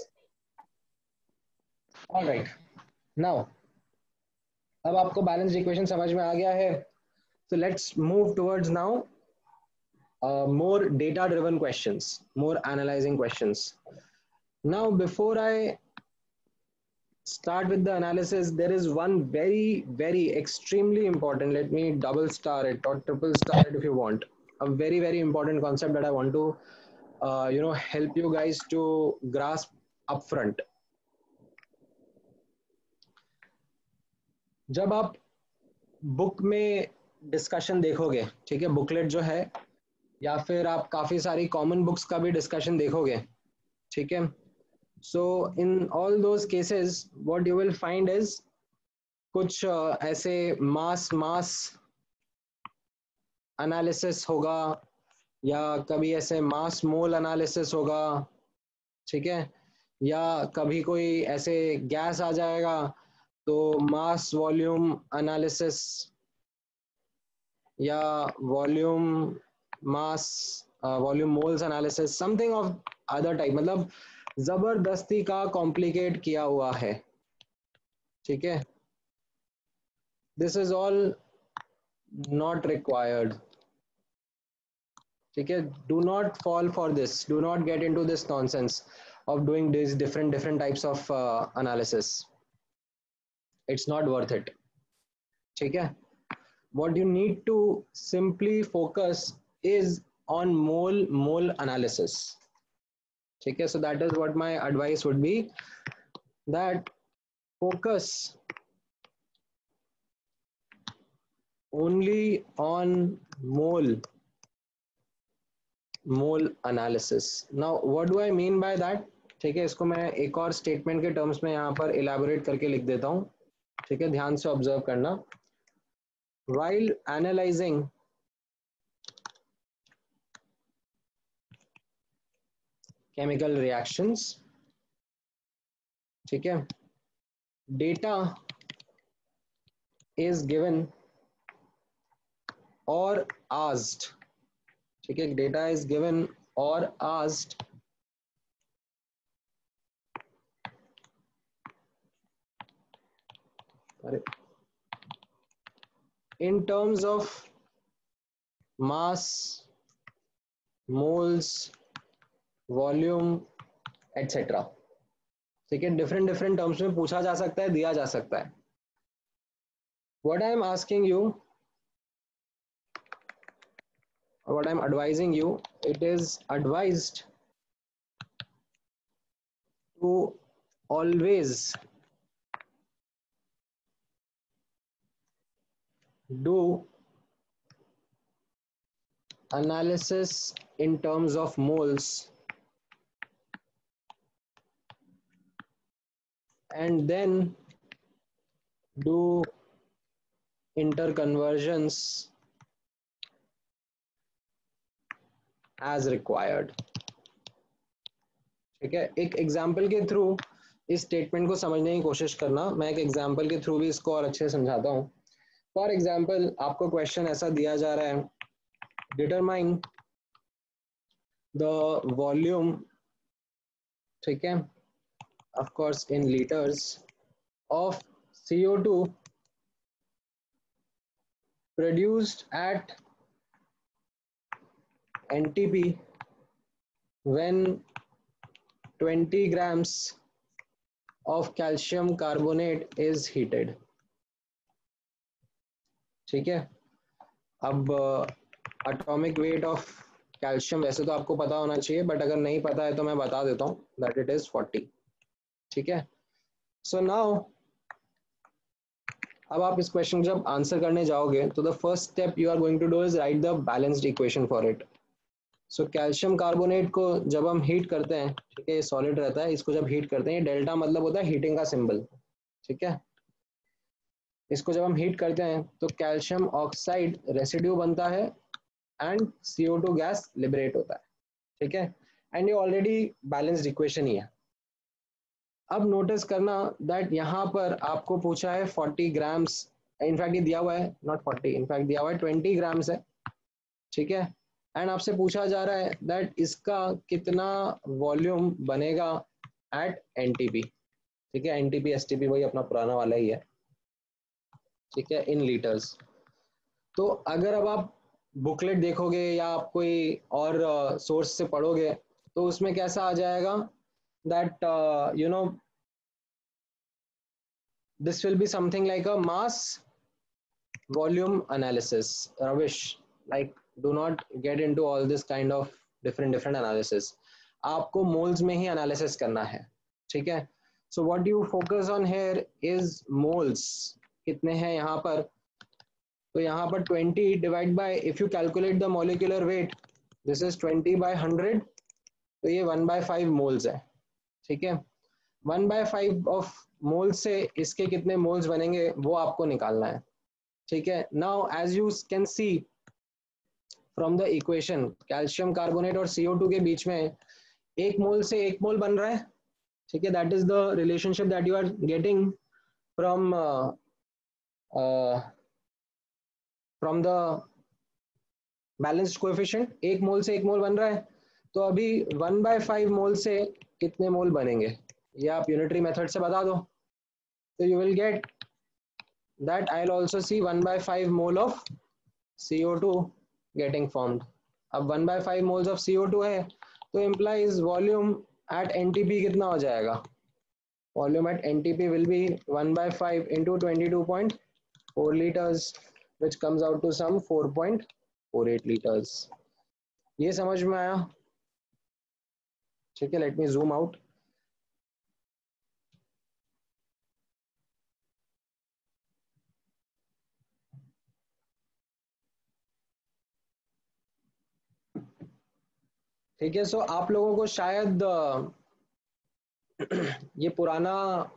ऑलराइट, नाउ अब आपको बैलेंस इक्वेशन समझ में आ गया है, so let's move towards now uh, more data driven questions, more analyzing questions. Now before I start with the analysis, there is one very very extremely important, let me double star it or triple star it if you want, a very very important concept that I want to uh, you know help you guys to grasp upfront. जब आप book में discussion देखोगे, ठीक है, booklet जो है, या फिर आप काफी सारी कॉमन बुक्स का भी डिस्कशन देखोगे, ठीक है, so in all those cases what you will find is कुछ uh, ऐसे मास मास एनालिसिस होगा या कभी ऐसे मास मोल एनालिसिस होगा। ठीक है, या कभी कोई ऐसे गैस आ जाएगा तो मास वॉल्यूम एनालिसिस या volume mass volume moles analysis, something of other type, मतलब जबरदस्ती का कॉम्प्लिकेट किया हुआ है। ठीक है, this is all not required. ठीक है, do not fall for this, do not get into this nonsense of doing these different different types of uh, analysis. It's not worth it. ठीक है, what you need to simply focus is on mole mole analysis. ठीक है, so that is what my advice would be, that focus only on mole mole analysis. Now what do I mean by that? ठीक है, इसको मैं एक और statement के terms में यहाँ पर इलेबोरेट करके लिख देता हूँ। ठीक है, ध्यान से ऑब्जर्व करना। While analyzing chemical reactions, ठीक है, data is given or asked, ठीक है, data is given or asked in terms of mass moles, volume etcetera. ठीक है, डिफरेंट डिफरेंट टर्म्स में पूछा जा सकता है, दिया जा सकता है। What I am asking you, what I'm advising you, it is advised to always do analysis in terms of moles and then do interconversions as required। ठीक है, एक एग्जाम्पल के थ्रू इस स्टेटमेंट को समझने की कोशिश करना। मैं एक एग्जाम्पल के थ्रू भी इसको और अच्छे से समझाता हूँ। फॉर एग्जाम्पल, आपको क्वेश्चन ऐसा दिया जा रहा है, डिटरमाइन द वॉल्यूम, ठीक है, of course in liters, of C O two produced at N T P when twenty grams of calcium carbonate is heated। ठीक है, अब एटॉमिक वेट ऑफ कैल्शियम वैसे तो आपको पता होना चाहिए, बट अगर नहीं पता है तो मैं बता देता हूँ, दैट इट इज फोर्टी। ठीक है, सो नाउ अब आप इस क्वेश्चन जब आंसर करने जाओगे तो the first step you are going to do is write the balanced equation for it. So calcium carbonate को जब हम हीट करते हैं, ठीक है, ये सॉलिड रहता है, इसको जब हीट करते हैं, डेल्टा मतलब होता है हीटिंग का सिंबल। ठीक है, इसको जब हम हीट करते हैं तो कैल्शियम ऑक्साइड रेसिड्यू बनता है and C O two gas liberate होता है। ठीक है, एंड ये ऑलरेडी बैलेंस्ड इक्वेशन ही है। अब नोटिस करना दैट यहाँ पर आपको पूछा है फोर्टी ग्राम्स, इनफैक्ट ये दिया हुआ है नॉट फोर्टी, इनफैक्ट दिया हुआ है ट्वेंटी ग्राम्स है। ठीक है, एंड आपसे पूछा जा रहा है दैट इसका कितना वॉल्यूम बनेगा एट एनटीपी। ठीक है, एनटीपी एसटीपी वही अपना पुराना वाला ही है। ठीक है, इन लीटर्स। तो अगर अब आप बुकलेट देखोगे या आप कोई और सोर्स uh, से पढ़ोगे तो उसमें कैसा आ जाएगा that you know this will be something like a mass volume analysis। Ravish, like do not get into all this kind of different different analysis, आपको moles में ही analysis करना है। ठीक है, so what you focus on here is moles कितने हैं यहाँ पर। तो यहाँ पर twenty divide by, if you calculate the molecular weight, this is twenty by one hundred, तो ये one by five moles है। ठीक है, one by five of moles से इसके कितने मोल्स बनेंगे वो आपको निकालना है। ठीक है, now as you can see from the equation, calcium carbonate और सी ओ टू के बीच में एक मोल से एक मोल बन रहा है। ठीक है, that is the relationship that you are getting from from the balanced coefficient. एक मोल से एक मोल बन रहा है, तो अभी वन बाय फाइव मोल से कितने मोल बनेंगे ये आप यूनिटरी मेथड से बता दो। तो you will get that I will also see one by five mole of C O two getting formed. अब one by five moles of C O two है तो implies volume at N T P कितना हो जाएगा, volume at N T P will be one by five into twenty two point four litres which comes out to some four point four eight litres. ये समझ में आया? ठीक है, let me zoom out. ठीक है, सो आप लोगों को शायद ये पुराना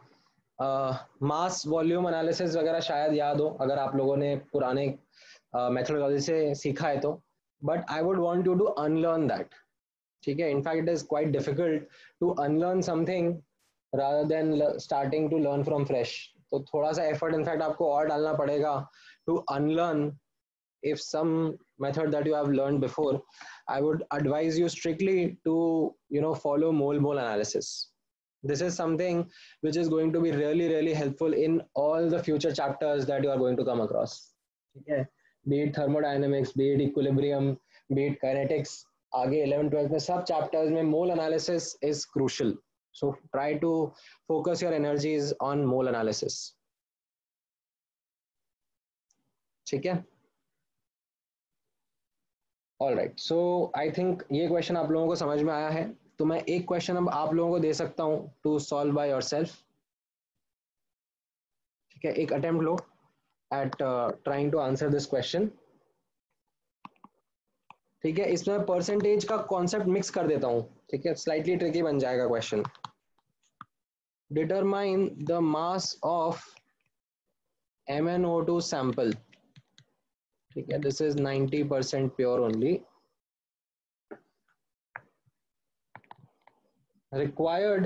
मास वॉल्यूम एनालिसिस वगैरह शायद याद हो अगर आप लोगों ने पुराने मेथोडोलॉजी से सीखा है तो, but I would want you to unlearn that. ठीक है, in fact it is quite difficult to unlearn something rather than starting to learn from fresh. तो थोड़ा सा एफर्ट इनफैक्ट आपको और डालना पड़ेगा to unlearn if some method that you have learned before. I would advise you strictly to you know follow mole mole analysis. This is something which is going to be really really helpful in all the future chapters that you are going to come across. Okay, be it thermodynamics, be it equilibrium, be it kinetics, आगे eleven twelfth में सब chapters में mole analysis is crucial, so try to focus your energies on mole analysis. ठीक है, all right. So I think ये question आप लोगों को समझ में आया है, तो मैं एक क्वेश्चन अब आप लोगों को दे सकता हूँ टू सॉल्व बाय योरसेल्फ। ठीक है, एक अटेम्प्ट लो at trying to answer this question. ठीक है, इसमें परसेंटेज का कॉन्सेप्ट मिक्स कर देता हूँ, ठीक है, स्लाइटली ट्रिकी बन जाएगा question. Determine the mass of M N O two sample. ठीक है, this is ninety percent pure only, required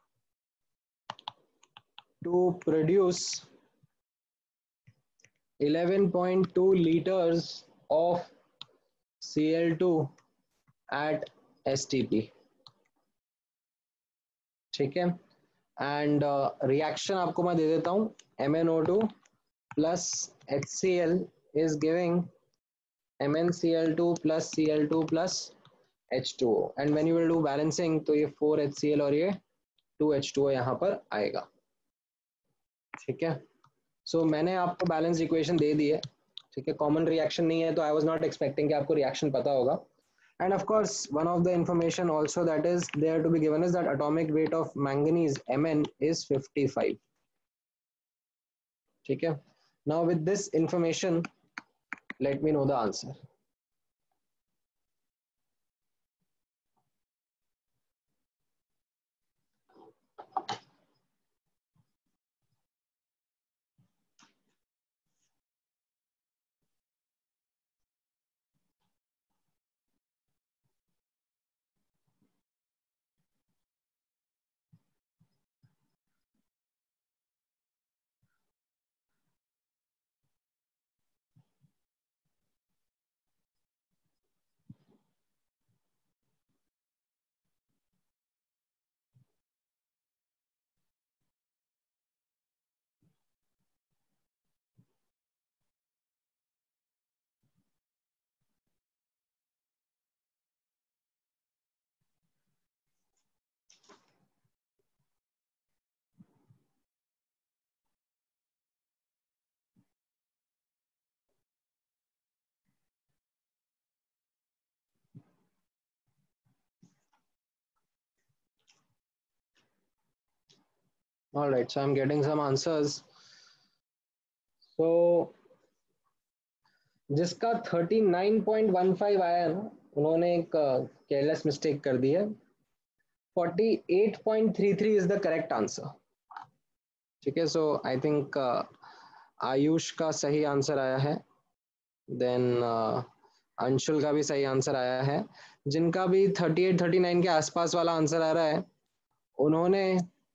to produce eleven point two liters of C L two at S T P। ठीक है, and reaction आपको मैं दे देता हूं, M n O two plus H C l is giving M n C l two plus C l two plus H two O, and when you will do balancing तो ये four H C l और ये two H two O यहाँ पर आएगा। ठीक है, so so, मैंने आपको बैलेंस इक्वेशन दे दी है। ठीक है, कॉमन रिएक्शन नहीं है तो आई वाज नॉट एक्सपेक्टिंग कि आपको रिएक्शन पता होगा। And of course one of the information also that is there to be given is that atomic weight of manganese Mn is fifty-five। ठीक है, now with this information let me know the answer. All right, so I'm getting some answers. So जिसका thirty-nine point one five आया ना, उन्होंने एक careless mistake कर दी है। forty-eight point three three is the correct answer। ठीक है, so I think Ayush का सही आंसर आया है, देन अंशुल का भी सही आंसर आया है। जिनका भी thirty-eight thirty-nine के आसपास वाला आंसर आ रहा है, उन्होंने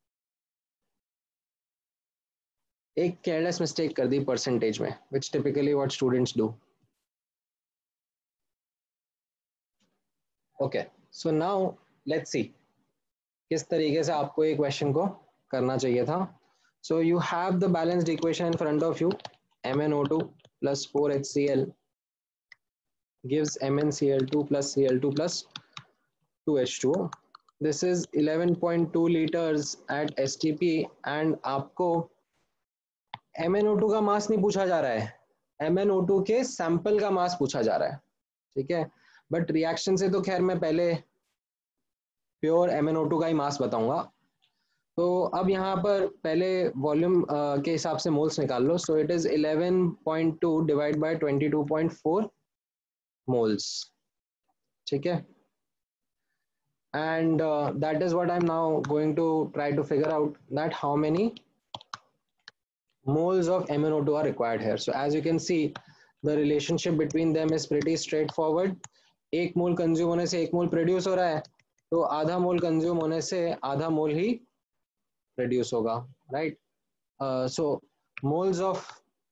एक केयरलेस मिस्टेक कर दी परसेंटेज में, which typically what students do. Okay, so now let's see किस तरीके से आपको ये क्वेश्चन को करना चाहिए था। So you have the balanced equation in front of you, M n O two plus four H C l gives M n C l two plus C l two plus two H two O। This is eleven point two liters at S T P and आपको M n O two का मास नहीं पूछा जा रहा है, M n O two के sample का mass पूछा जा रहा है। ठीक है, बट रिएक्शन से तो खैर मैं पहले pure M n O two का ही मास बताऊंगा। तो अब यहाँ पर पहले वॉल्यूम uh, के हिसाब से मोल्स निकाल लो। So it is eleven point two divide by twenty-two point four moles. ठीक है, and uh, that is what I'm now going to try to figure out, that how many moles of M n O two are required here. So as you can see, the relationship between them is pretty straightforward। एक मोल consume होने से एक मोल produce हो रहा है, तो आधा मोल consume होने से आधा मोल ही प्रोड्यूस होगा, right. So moles of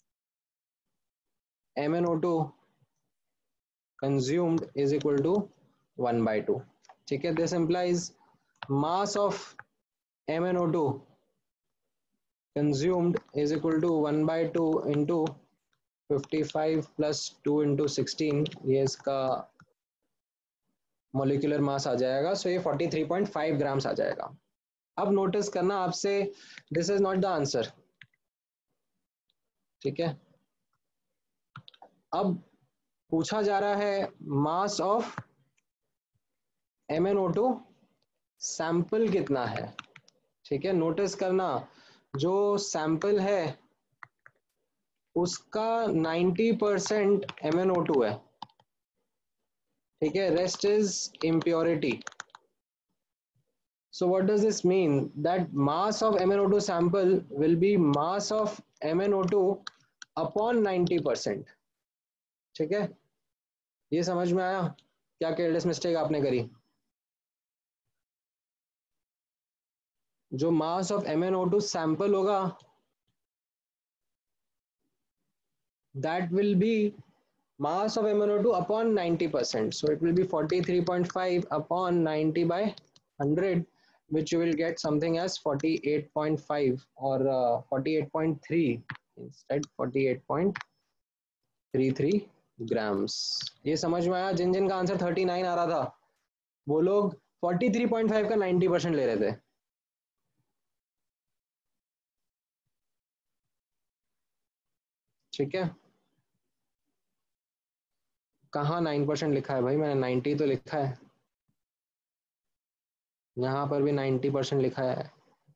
M n O two consumed is equal to one by two। ठीक है, this implies mass of M n O two consumed is equal to one by two into fifty-five plus two into sixteen, ये इसका molecular mass आ जाएगा, सो ये forty three point five grams आ जाएगा। अब नोटिस करना आपसे, this is not the answer, ठीक है। अब पूछा जा रहा है mass of M N O two, sample कितना है, ठीक है। नोटिस करना जो सैंपल है उसका ninety percent M N O two है, ठीक है, rest is impurity. So what does this mean? That mass of M n O two sample will be mass of M n O two upon ninety percent, ठीक है। ये समझ में आया क्या केयरलेस मिस्टेक आपने करी? जो mass of M n O two sample होगा that will be mass of M n O two upon ninety percent, so it will be forty-three point five upon ninety by one hundred, which you will get something as forty-eight point five or uh, forty-eight point three instead, forty-eight point three three grams. ये समझ में आया? जिन जिन का answer thirty nine आ रहा था वो लोग forty three point five का नाइंटी परसेंट ले रहे थे, ठीक है। कहाँ नाइन परसेंट लिखा है भाई? मैंने नाइंटी तो लिखा है, यहाँ पर भी नाइंटी परसेंट लिखा है,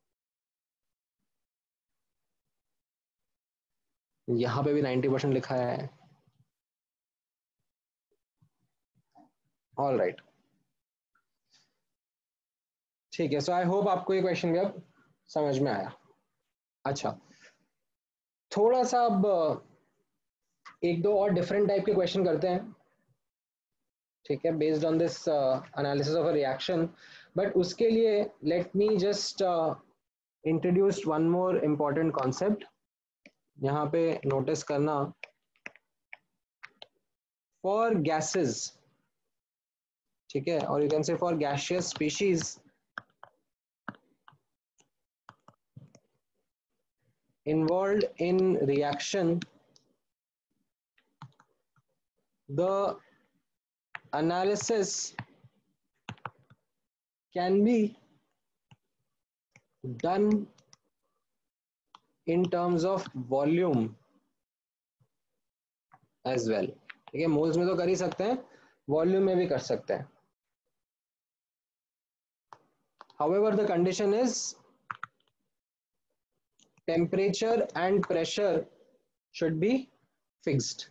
यहाँ पे भी नाइंटी परसेंट लिखा है। ऑल राइट, ठीक है। सो आई होप आपको ये क्वेश्चन भी अब समझ में आया। अच्छा, थोड़ा सा अब एक दो और डिफरेंट टाइप के क्वेश्चन करते हैं, ठीक है, based on this analysis of a reaction. But उसके लिए let me just introduce one more important concept. यहाँ पे नोटिस करना, फॉर गैसेस, ठीक है, और you can say for gaseous species involved in reaction, the analysis can be done in terms of volume as well, ठीक है। Moles में तो कर ही सकते हैं, वॉल्यूम में भी कर सकते हैं। however the condition is temperature and pressure should be fixed,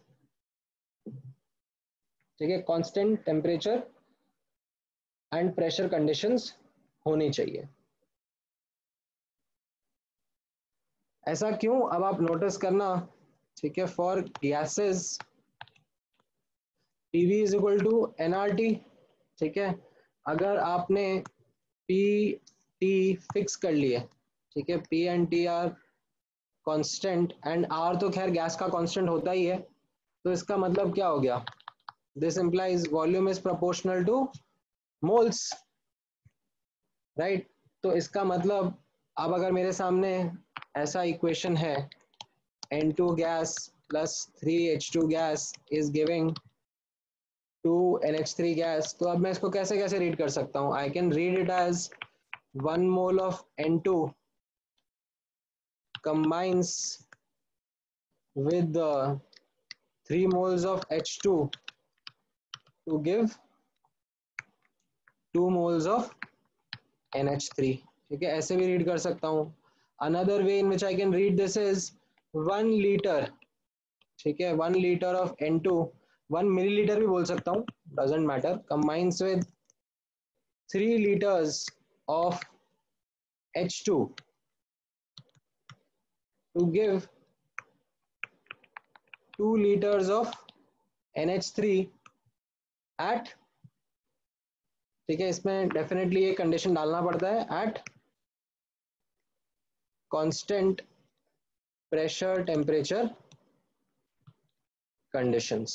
ठीक है। Constant temperature and pressure conditions होनी चाहिए। ऐसा क्यों? अब आप नोटिस करना, ठीक है, for gases P V is equal to N R T, ठीक है। अगर आपने P T फिक्स कर लिए, ठीक है, P and T are constant and R तो खैर गैस का कांस्टेंट होता ही है, तो इसका मतलब क्या हो गया? This implies volume is proportional to moles, right. तो इसका मतलब अब अगर मेरे सामने ऐसा इक्वेशन है, N two gas plus three H two gas is giving to N H three gas, तो अब मैं इसको कैसे कैसे रीड कर सकता हूँ? I can read it as one mole of N two combines with the three moles of H two to give two moles of N H three, ठीक है, ऐसे भी रीड कर सकता हूँ। Another way in which I can read this is one litre, ठीक है, one litre of N two, one millilitre भी बोल सकता हूँ, doesn't matter, combines with three litres of H two to give two liters of N H three at, ठीक है, इसमें definitely ये कंडीशन डालना पड़ता है, at constant pressure temperature conditions,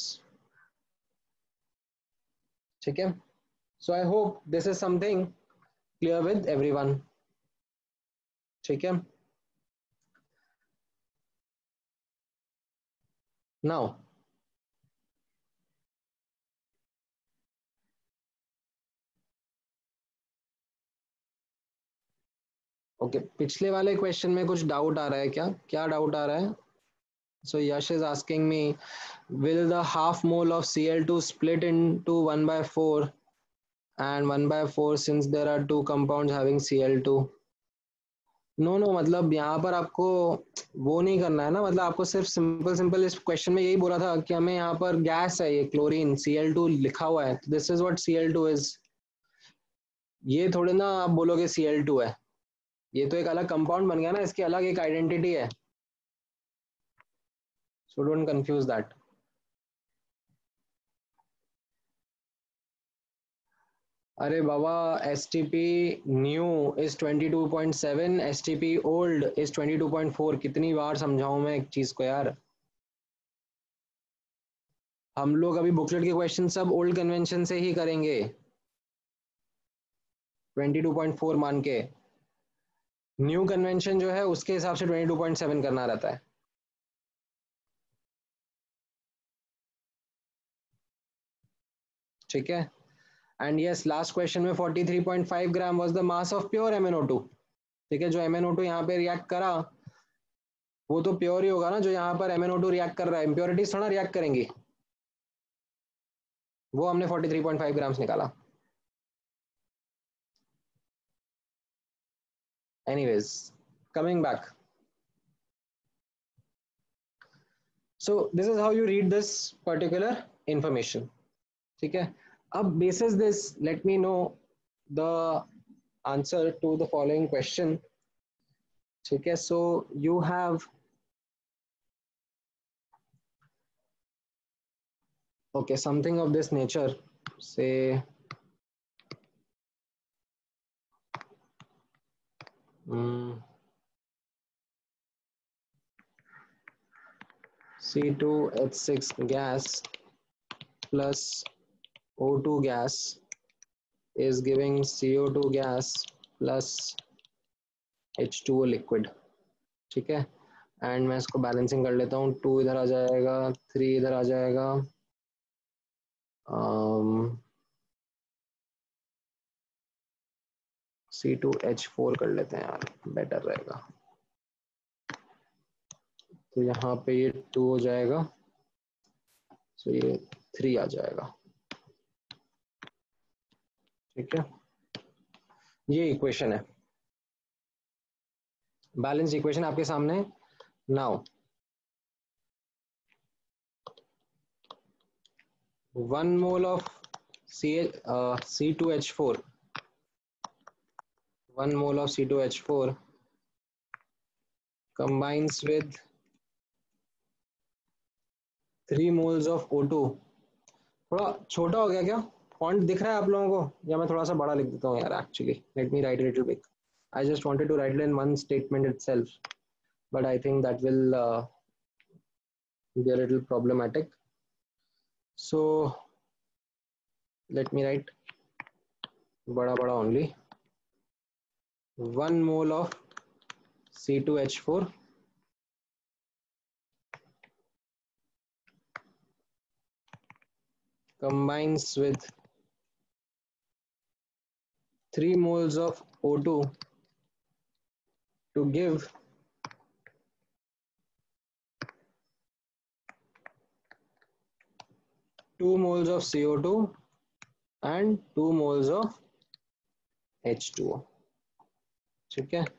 ठीक है। So I hope this is something clear with everyone, ठीक है। नाउ ओके, पिछले वाले क्वेश्चन में कुछ डाउट आ रहा है क्या? क्या डाउट आ रहा है? So Yash is asking me, will the half mole of C L two split into one by four and one by four since there are two compounds having C L two? No no, मतलब यहाँ पर आपको वो नहीं करना है ना, मतलब आपको सिर्फ सिंपल सिंपल इस क्वेश्चन में यही बोला था कि हमें यहाँ पर गैस है, ये क्लोरीन सी एल टू लिखा हुआ है, this is what C L two is. ये थोड़े ना आप बोलोगे सी एल टू है, ये तो एक अलग कंपाउंड बन गया ना, इसकी अलग एक आइडेंटिटी है, सो डोंट कंफ्यूज दैट। अरे बाबा, S T P new is twenty two point seven, S T P old is twenty two point four. कितनी बार समझाऊं मैं एक चीज को यार? हम लोग अभी बुकलेट के क्वेश्चन सब ओल्ड कन्वेंशन से ही करेंगे, ट्वेंटी टू पॉइंट फोर मान के। न्यू कन्वेंशन जो है उसके हिसाब से ट्वेंटी टू पॉइंट सेवन करना रहता है। ठीक है, एंड यस, लास्ट क्वेश्चन में forty three point five gram was the mass of pure M N O two. ठीक है, जो एम एन ओ टू यहाँ पे रिएक्ट करा वो तो प्योर ही होगा ना, जो यहाँ पर M N O two react कर रहा है, इम्प्योरिटीज थोड़ा रिएक्ट करेंगी, वो हमने forty three point five grams निकाला। Anyways, coming back, so this is how you read this particular information. ठीक है, अब basis this let me know the answer to the following question. ठीक है, so you have okay something of this nature, say um, C two H six gas plus O two gas is giving C O two gas plus H two O liquid। ठीक है, and मैं इसको balancing कर लेता हूँ, to इधर आ जाएगा, three इधर आ जाएगा, सी टू एच फोर कर लेते हैं यार, बेटर रहेगा। तो यहाँ पे ये टू हो जाएगा, सो so ये थ्री आ जाएगा। ठीक है, ये इक्वेशन है, बैलेंस इक्वेशन आपके सामने। Now one mole of C, uh, C two H four, one mole of C two H four combines with three moles of O two। थोड़ा छोटा हो गया क्या? फॉन्ट दिख रहा है आप लोगों को, या मैं थोड़ा सा बड़ा लिख देता हूँ यार? Actually let me write it little big, I just wanted to write it in one statement itself, but I think that will uh, be a little problematic, so let me write bada bada only। one mole of C two H four combines with three moles of O two to give two moles of C O two and two moles of H two O। ठीक है,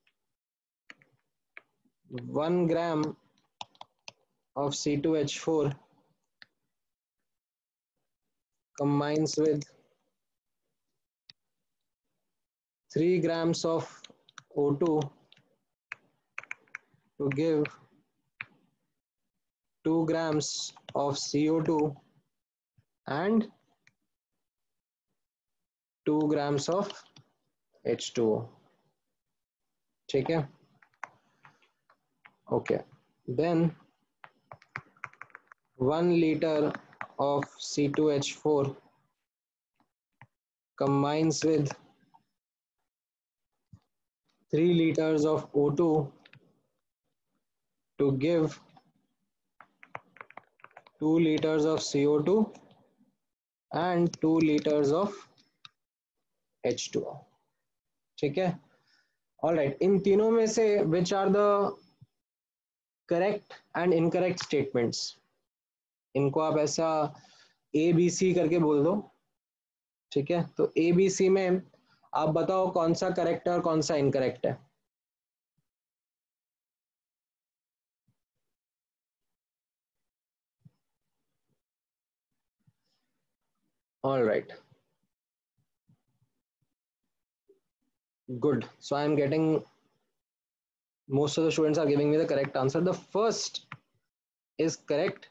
one gram of C two H four combines with three grams of O two to give two grams of C O two and two grams of H two O। ठीक है, okay, then one liter of C two H four combines with three liters of O two to give two liters of C O two and two liters of H two O। ठीक है, all right, इन तीनों में से which are the correct and incorrect statements? इनको आप ऐसा ए b सी करके बोल दो, ठीक है? तो ए बी सी में आप बताओ कौन सा करेक्ट है और कौन सा इनकरेक्ट है। All right, good, so I am getting, most of the students are giving me the correct answer. The first is correct,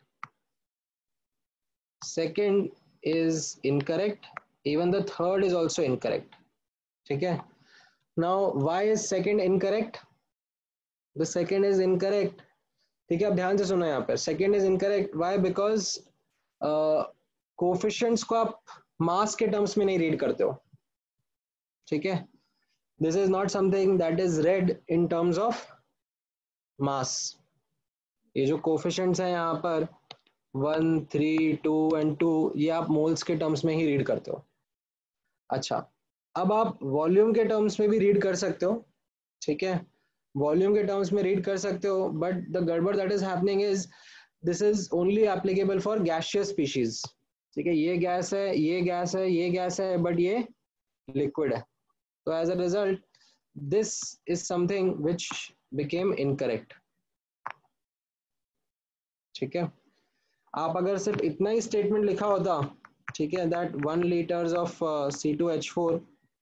second is incorrect, even the third is also incorrect. Okay, now why is second incorrect? The second is incorrect, ठीक है? अब ध्यान से सुनो, यहाँ पर second is incorrect. Why? Because coefficients uh, को आप मास के टर्म्स में नहीं रीड करते हो, ठीक है? This is not something that is read in terms of mass. ये जो कोफिशिएंट्स हैं यहाँ पर one three two and two, ये आप मोल्स के टर्म्स में ही रीड करते हो। अच्छा, अब आप वॉल्यूम के टर्म्स में भी रीड कर सकते हो, ठीक है? वॉल्यूम के टर्म्स में रीड कर सकते हो, बट द गड़बड़ that is happening is this is only applicable for gaseous species, ठीक है? ये गैस है, ये गैस है, ये गैस है, बट ये लिक्विड है। तो as a result this is something which became incorrect, ठीक है? आप अगर सिर्फ इतना ही स्टेटमेंट लिखा होता, ठीक है, that one litres of C two H four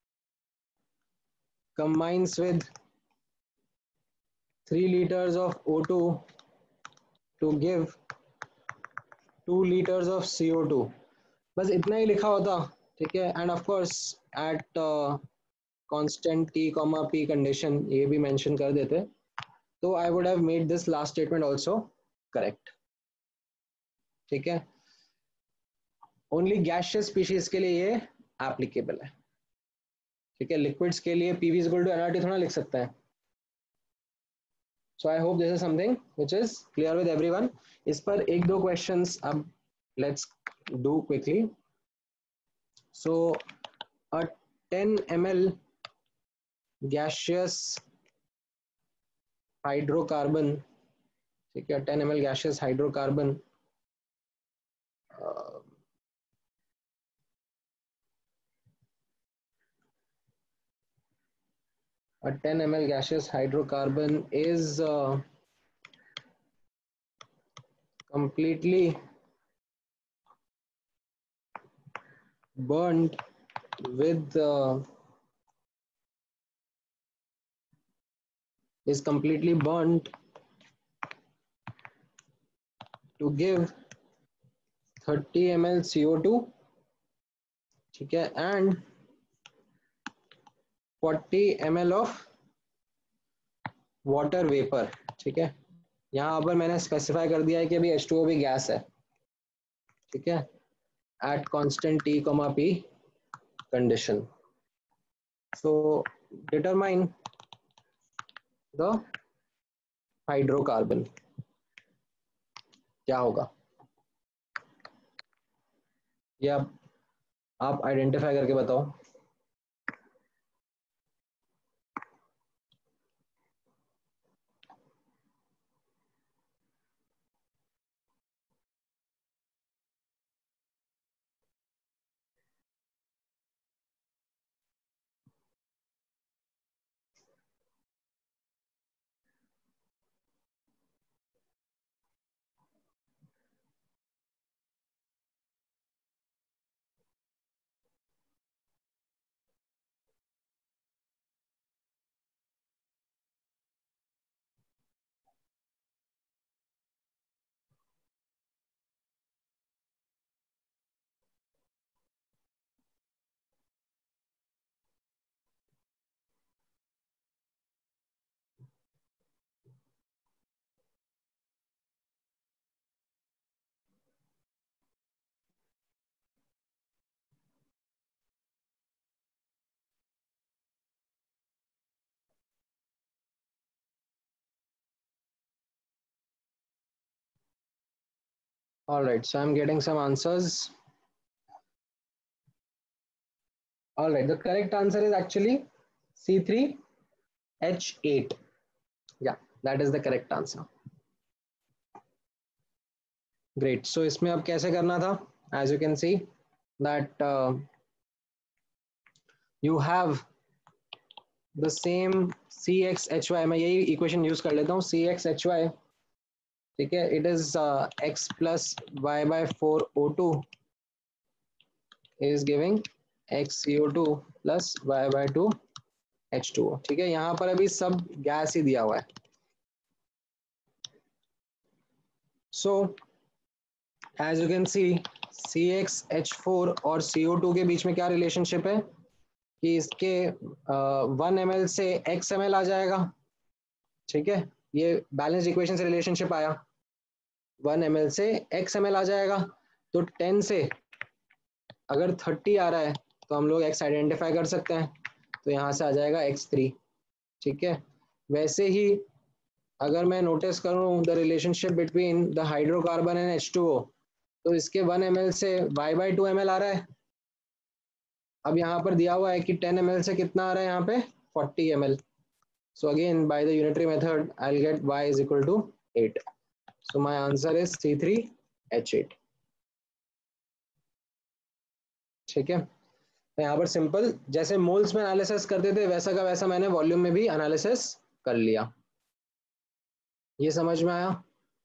combines with three liters of O two to give two liters of C O two, बस इतना ही लिखा होता, ठीक है? And of course at constant t comma p condition ये भी mention कर देते, तो I would have made this last statement also correct, ठीक है? ओनली गैसियस स्पीशीज के लिए ये एप्लीकेबल है, ठीक है? लिक्विड्स के लिए पीवी इक्वल टू एनआरटी थोड़ा लिख सकता है। So I hope this is something which is clear with everyone. इस पर एक दो questions अब let's do quickly. So a ten milliliters gaseous hydrocarbon, ठीक है? ten milliliters gaseous hydrocarbon uh, a ten milliliters gaseous hydrocarbon is uh, completely burnt with uh, is completely burnt to give thirty milliliters C O two, ठीक है? and forty milliliters of water vapour, ठीक है? यहाँ पर मैंने specify कर दिया है कि अभी एच टू ओ भी गैस है, ठीक है? At constant T, P condition. So determine the hydrocarbon, क्या होगा ये आप आप आइडेंटिफाई करके बताओ। All right, so I'm getting some answers. All right, the correct answer is actually C three H eight. Yeah, that is the correct answer. Great. So इसमें अब कैसे करना था? As you can see that uh, you have the same C X H Y. मैं यही equation use कर लेता हूँ. C X H Y, ठीक है? It is uh, x plus y by four O two is giving x C O two plus y by two H two O. ठीक है? यहाँ पर अभी सब गैस ही दिया हुआ है. So as you can see, C X H four और C O two के बीच में क्या रिलेशनशिप है कि इसके वन एम एल से एक्स एम एल आ जाएगा. ठीक है, ये बैलेंस इक्वेशन से रिलेशनशिप आया. वन एम एल से एक्स एम एल आ जाएगा. तो टेन से अगर थर्टी आ रहा है तो हम लोग एक्स आइडेंटिफाई कर सकते हैं. तो यहाँ से आ जाएगा एक्स थ्री. ठीक है, वैसे ही अगर मैं नोटिस करूँ the relationship between the hydrocarbon and H two O, तो इसके वन एम एल से y by two M L आ रहा है. अब यहाँ पर दिया हुआ है कि टेन एम एल से कितना आ रहा है यहाँ पे forty M L. So again by the unitary method I will get y is equal to eight. So my answer is C three H eight. ठीक है, तो यहाँ पर सिंपल जैसे मोल्स में एनालिसिस करते थे वैसा का वैसा मैंने वॉल्यूम में भी एनालिसिस कर लिया. ये समझ में आया?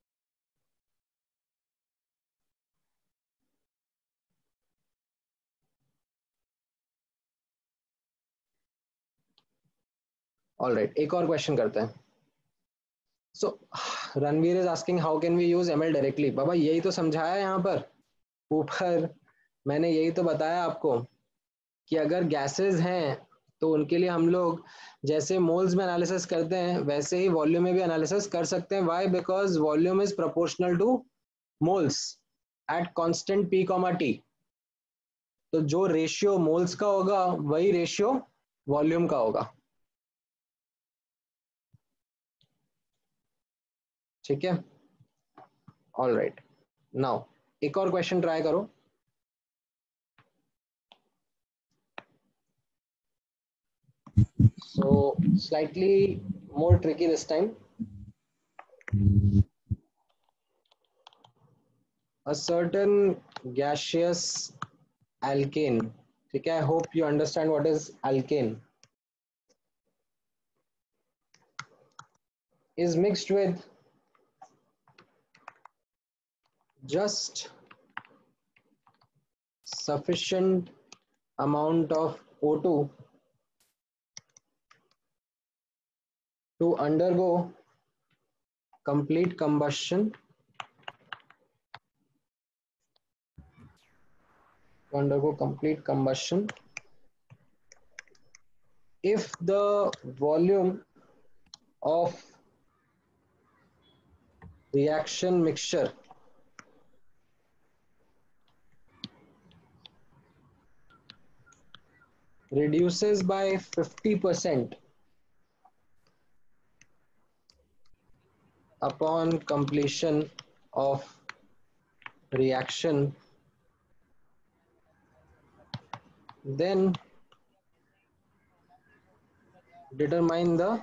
ऑलराइट, एक और क्वेश्चन करते हैं. So Ranveer is asking how can we use ML directly. बाबा यही तो समझाया यहाँ पर ऊपर, मैंने यही तो बताया आपको कि अगर गैसेस हैं तो उनके लिए हम लोग जैसे मोल्स में एनालिसिस करते हैं वैसे ही वॉल्यूम में भी एनालिसिस कर सकते हैं. Why? Because volume is proportional to moles at constant P comma T. तो जो रेशियो मोल्स का होगा वही रेशियो वॉल्यूम का होगा. ठीक है, ऑल राइट. नाउ एक और क्वेश्चन ट्राई करो. So slightly more tricky this time. A certain gaseous alkane. ठीक है, I hope you understand what is alkane. Is mixed with just sufficient amount of O two to undergo complete combustion to undergo complete combustion if the volume of reaction mixture reduces by fifty percent upon completion of reaction, then determine the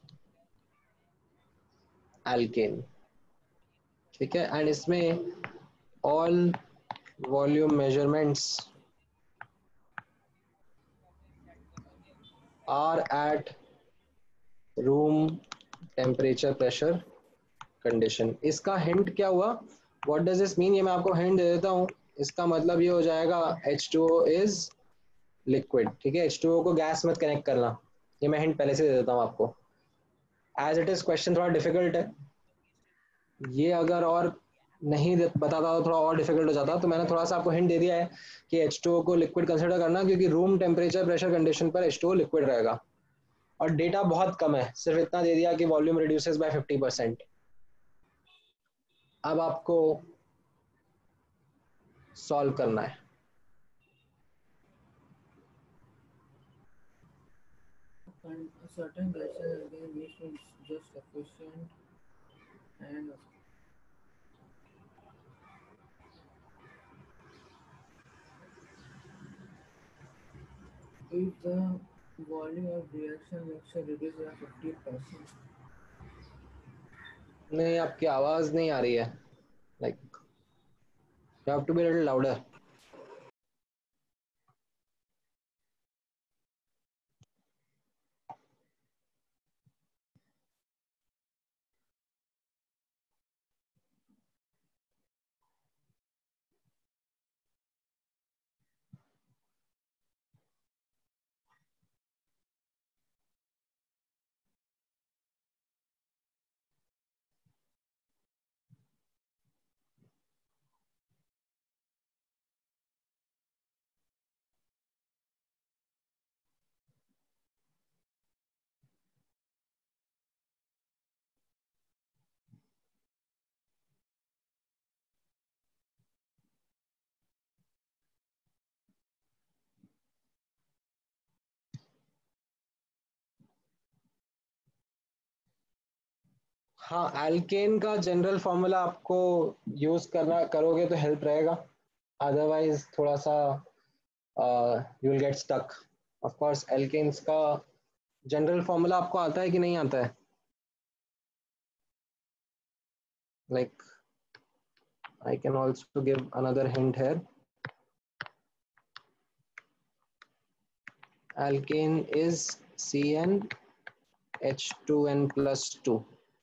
alkane. ठीक है, and इसमें all volume measurements are at room temperature pressure condition. इसका hint क्या हुआ? What does this mean? ये मैं आपको hint दे देता हूँ. इसका मतलब ये हो जाएगा H two O is liquid. ठीक है, H टू O को गैस मत कनेक्ट करना. ये मैं हिंट पहले से दे देता हूँ आपको. एज इट इज क्वेश्चन थोड़ा डिफिकल्ट है. ये अगर और नहीं बताता तो थोड़ा और डिफिकल्ट हो जाता. तो मैंने थोड़ा सा आपको हिंट दे दिया है कि H टू O को लिक्विड कंसिडर करना, क्योंकि रूम टेम्परेचर प्रेशर कंडीशन पर H टू O लिक्विड रहेगा. और डेटा बहुत कम है, सिर्फ इतना दे दिया कि volume reduces by fifty percent. अब आपको सॉल्व करना है. And a certain gaseous alkane mixed with just sufficient and if the Volume of reaction mixture reduced by fifty percent. नहीं, आपकी आवाज नहीं आ रही है. Like you have to be a little louder. हाँ, एल्केन का जनरल फॉर्मूला आपको use करना करोगे तो हेल्प रहेगा, अदरवाइज थोड़ा सा you will get stuck. Of course alkanes का जनरल फॉर्मूला आपको आता है कि नहीं आता है? Like I can also give another hint here. Alkane is C N H two N plus two.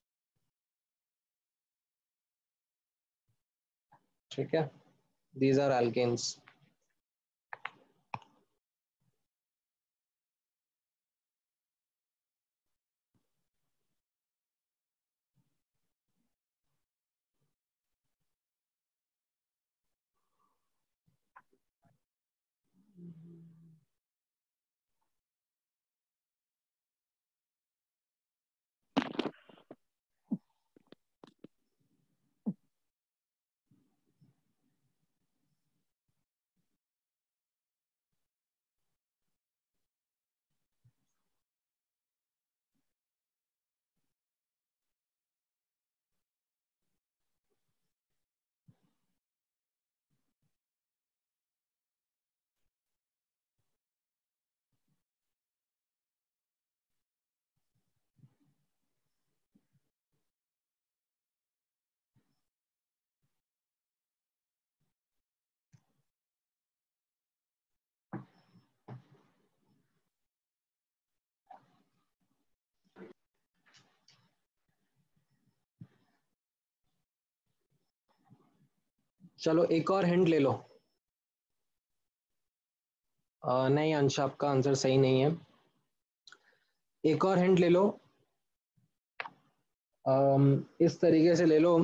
ठीक है, these are alkanes. चलो एक और हिंट ले लो. uh, नहीं अंश, आपका आंसर सही नहीं है. एक और हिंट ले लो. um, इस तरीके से ले लो.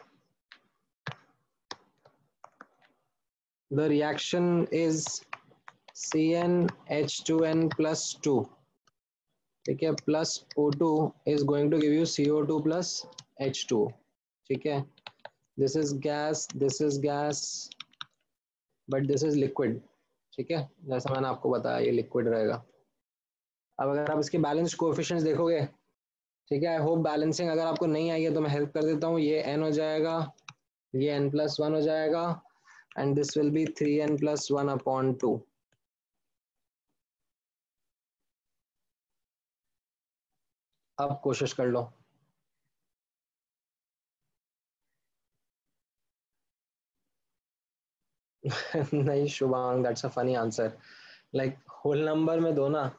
The reaction is C N H two N plus two. ठीक है, plus O two is going to give you C O two plus H two. ठीक है, this is gas, this is gas, but this is liquid. ठीक है, जैसा मैंने आपको बताया ये लिक्विड रहेगा. अब अगर आप इसके बैलेंस कोएफिशिएंट्स देखोगे, ठीक है, आई होप बैलेंसिंग अगर आपको नहीं आई है तो मैं हेल्प कर देता हूँ. ये n हो जाएगा, ये n प्लस वन हो जाएगा, and this will be three N plus one upon two. अब कोशिश कर लो. नहीं Shubhang, that's a funny answer. Like whole number में दो ना.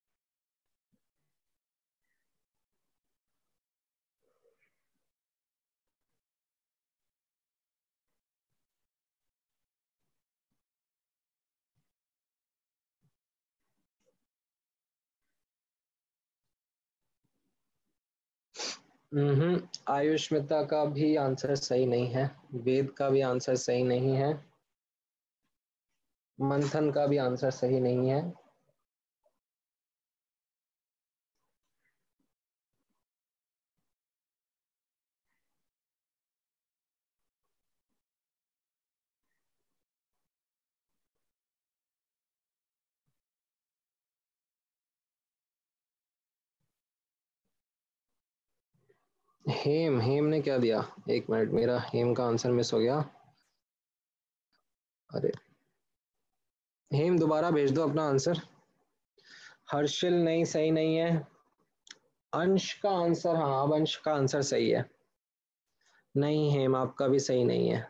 हम्म आयुष्मिता का भी आंसर सही नहीं है, वेद का भी आंसर सही नहीं है, मंथन का भी आंसर सही नहीं है. हेम, हेम ने क्या दिया? एक मिनट, मेरा हेम का आंसर मिस हो गया. अरे हेम, दोबारा भेज दो अपना आंसर. हर्षिल नहीं, सही नहीं है। अंश का आंसर, हाँ अब अंश का आंसर सही है। नहीं हेम, आपका भी सही नहीं है।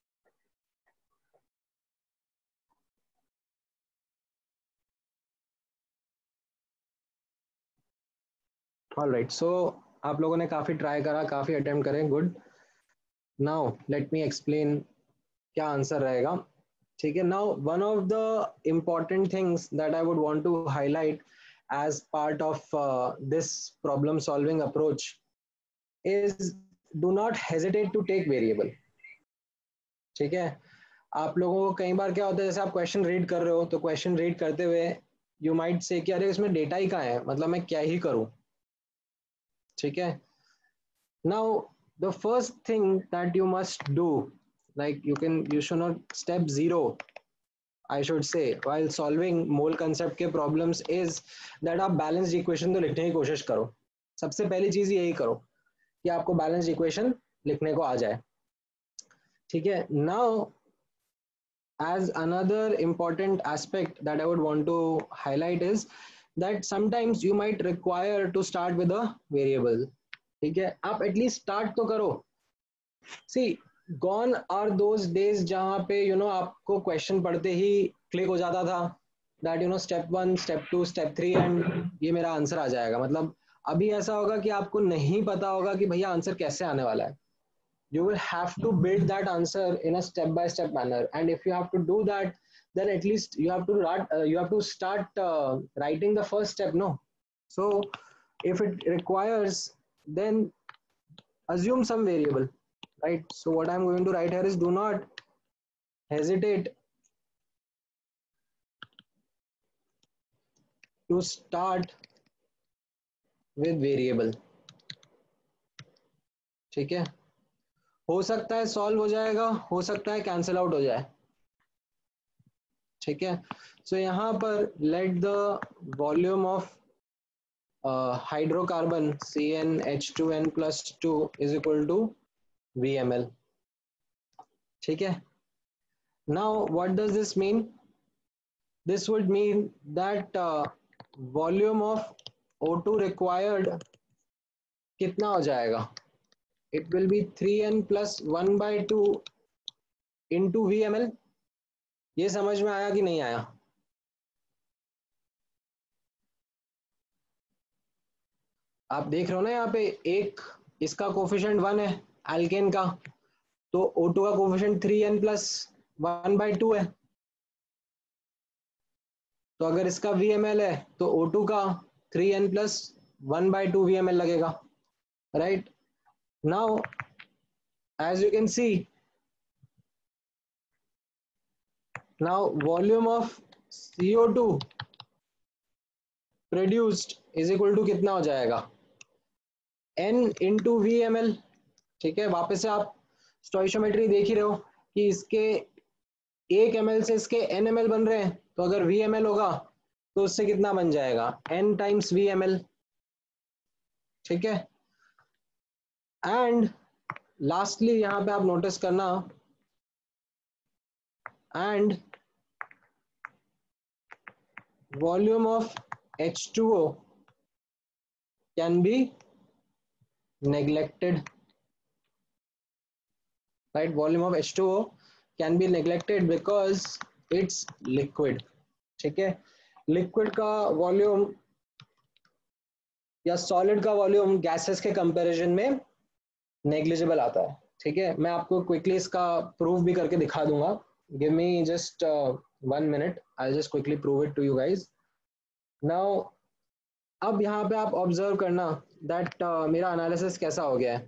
ऑलराइट, सो आप लोगों ने काफी ट्राई करा, काफी अटेम्प्ट करें, good. Now let me explain क्या आंसर रहेगा। ठीक है, now one of the important things that I would want to highlight as part of uh, this problem solving approach is do not hesitate to take variable. ठीक है, आप लोगों को कई बार क्या होता है, जैसे आप क्वेश्चन रीड कर रहे हो तो क्वेश्चन रीड करते हुए यू माइट से कि अरे इसमें डेटा ही कहाँ है, मतलब मैं क्या ही करूं। ठीक है, now the first thing that you must do, like you can you should not step zero I should say while solving mole concept के problems is that आप balanced equation तो लिखने की कोशिश करो। सबसे पहली चीज यही करो कि आपको balanced equation लिखने को आ जाए। ठीक है, now as another important aspect that I would want to highlight is that sometimes you might require to start with a variable। ठीक है, आप at least start तो करो। See, gone are those days जहाँ पे you know आपको question पढ़ते ही click हो जाता था that you know step one, step two, step three and ये मेरा आंसर आ जाएगा। मतलब अभी ऐसा होगा कि आपको नहीं पता होगा कि भैया आंसर कैसे आने वाला है। You will have to build that answer in a step by step manner, and if you have to do that, then at least you have to write, uh, you have to start uh, writing the first step, no? So if it requires, then assume some variable, right? So what I'm going to write here is do not hesitate to start with variable। ठीक है, हो सकता है solve हो जाएगा, हो सकता है कैंसिल आउट हो जाए। ठीक है, सो so यहाँ पर let the volume of hydrocarbon C N H two N plus two is equal to V M L. ठीक है, now what does this mean? This would mean that volume of O two required कितना हो जाएगा? It will be three N plus one by two into V M L. ये समझ में आया कि नहीं आया? आप देख रहे हो ना, यहाँ पे एक इसका कोफिशिएंट वन है एल्केन का, तो ओ टू का coefficient three N plus one by two है। तो अगर इसका वी एम एल है तो ओ टू का three N plus one by two V M L लगेगा, right? Now as you can see, now volume of C O two produced is equal to कितना हो जाएगा? N into V M L. ठीक है, वापस से आप स्टोइशियोमेट्री देख ही रहे हो कि इसके एक एम एल से इसके एन एम एल बन रहे हैं, तो अगर वी एम एल होगा तो उससे कितना बन जाएगा? N times V M L. ठीक है, एंड लास्टली यहां पे आप नोटिस करना, and volume of H two O can be neglected, right? Volume of H two O can be neglected because it's liquid। ठीक है, लिक्विड का वॉल्यूम या सॉलिड का वॉल्यूम गैसेस के कंपैरिजन में नेग्लिजिबल आता है। ठीक है, मैं आपको क्विकली इसका प्रूफ भी करके दिखा दूंगा। Give me just one minute, I just quickly prove it to you guys. Now अब यहाँ पे आप ऑब्जर्व करना दैट uh, मेरा एनालिसिस कैसा हो गया है।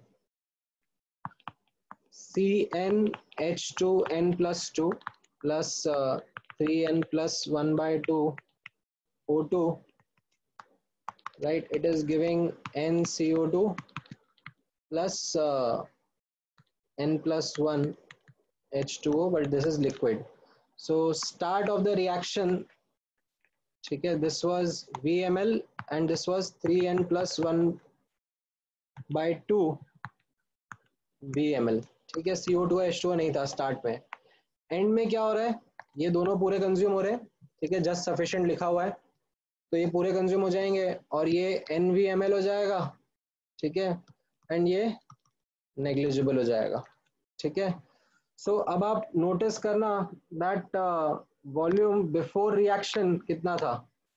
C N H two N plus two plus three N plus one by two O two, right? It is giving N C O two plus uh, N plus one H two O, but this is liquid. So start of the reaction, okay, this was V M L and this was three N plus one by two V M L। ठीक है, C O two H two O नहीं था start में। And में क्या हो रहा है? ये दोनों पूरे कंज्यूम हो रहे हैं। ठीक है, जस्ट सफिशिएंट लिखा हुआ है। तो ये पूरे कंज्यूम हो जाएंगे और ये एन वी एम एल हो जाएगा, ठीक है, एंड ये नेग्लिजिबल हो जाएगा, ठीक है। सो so, अब आप नोटिस करना दैट वॉल्यूम बिफोर रिएक्शन कितना था,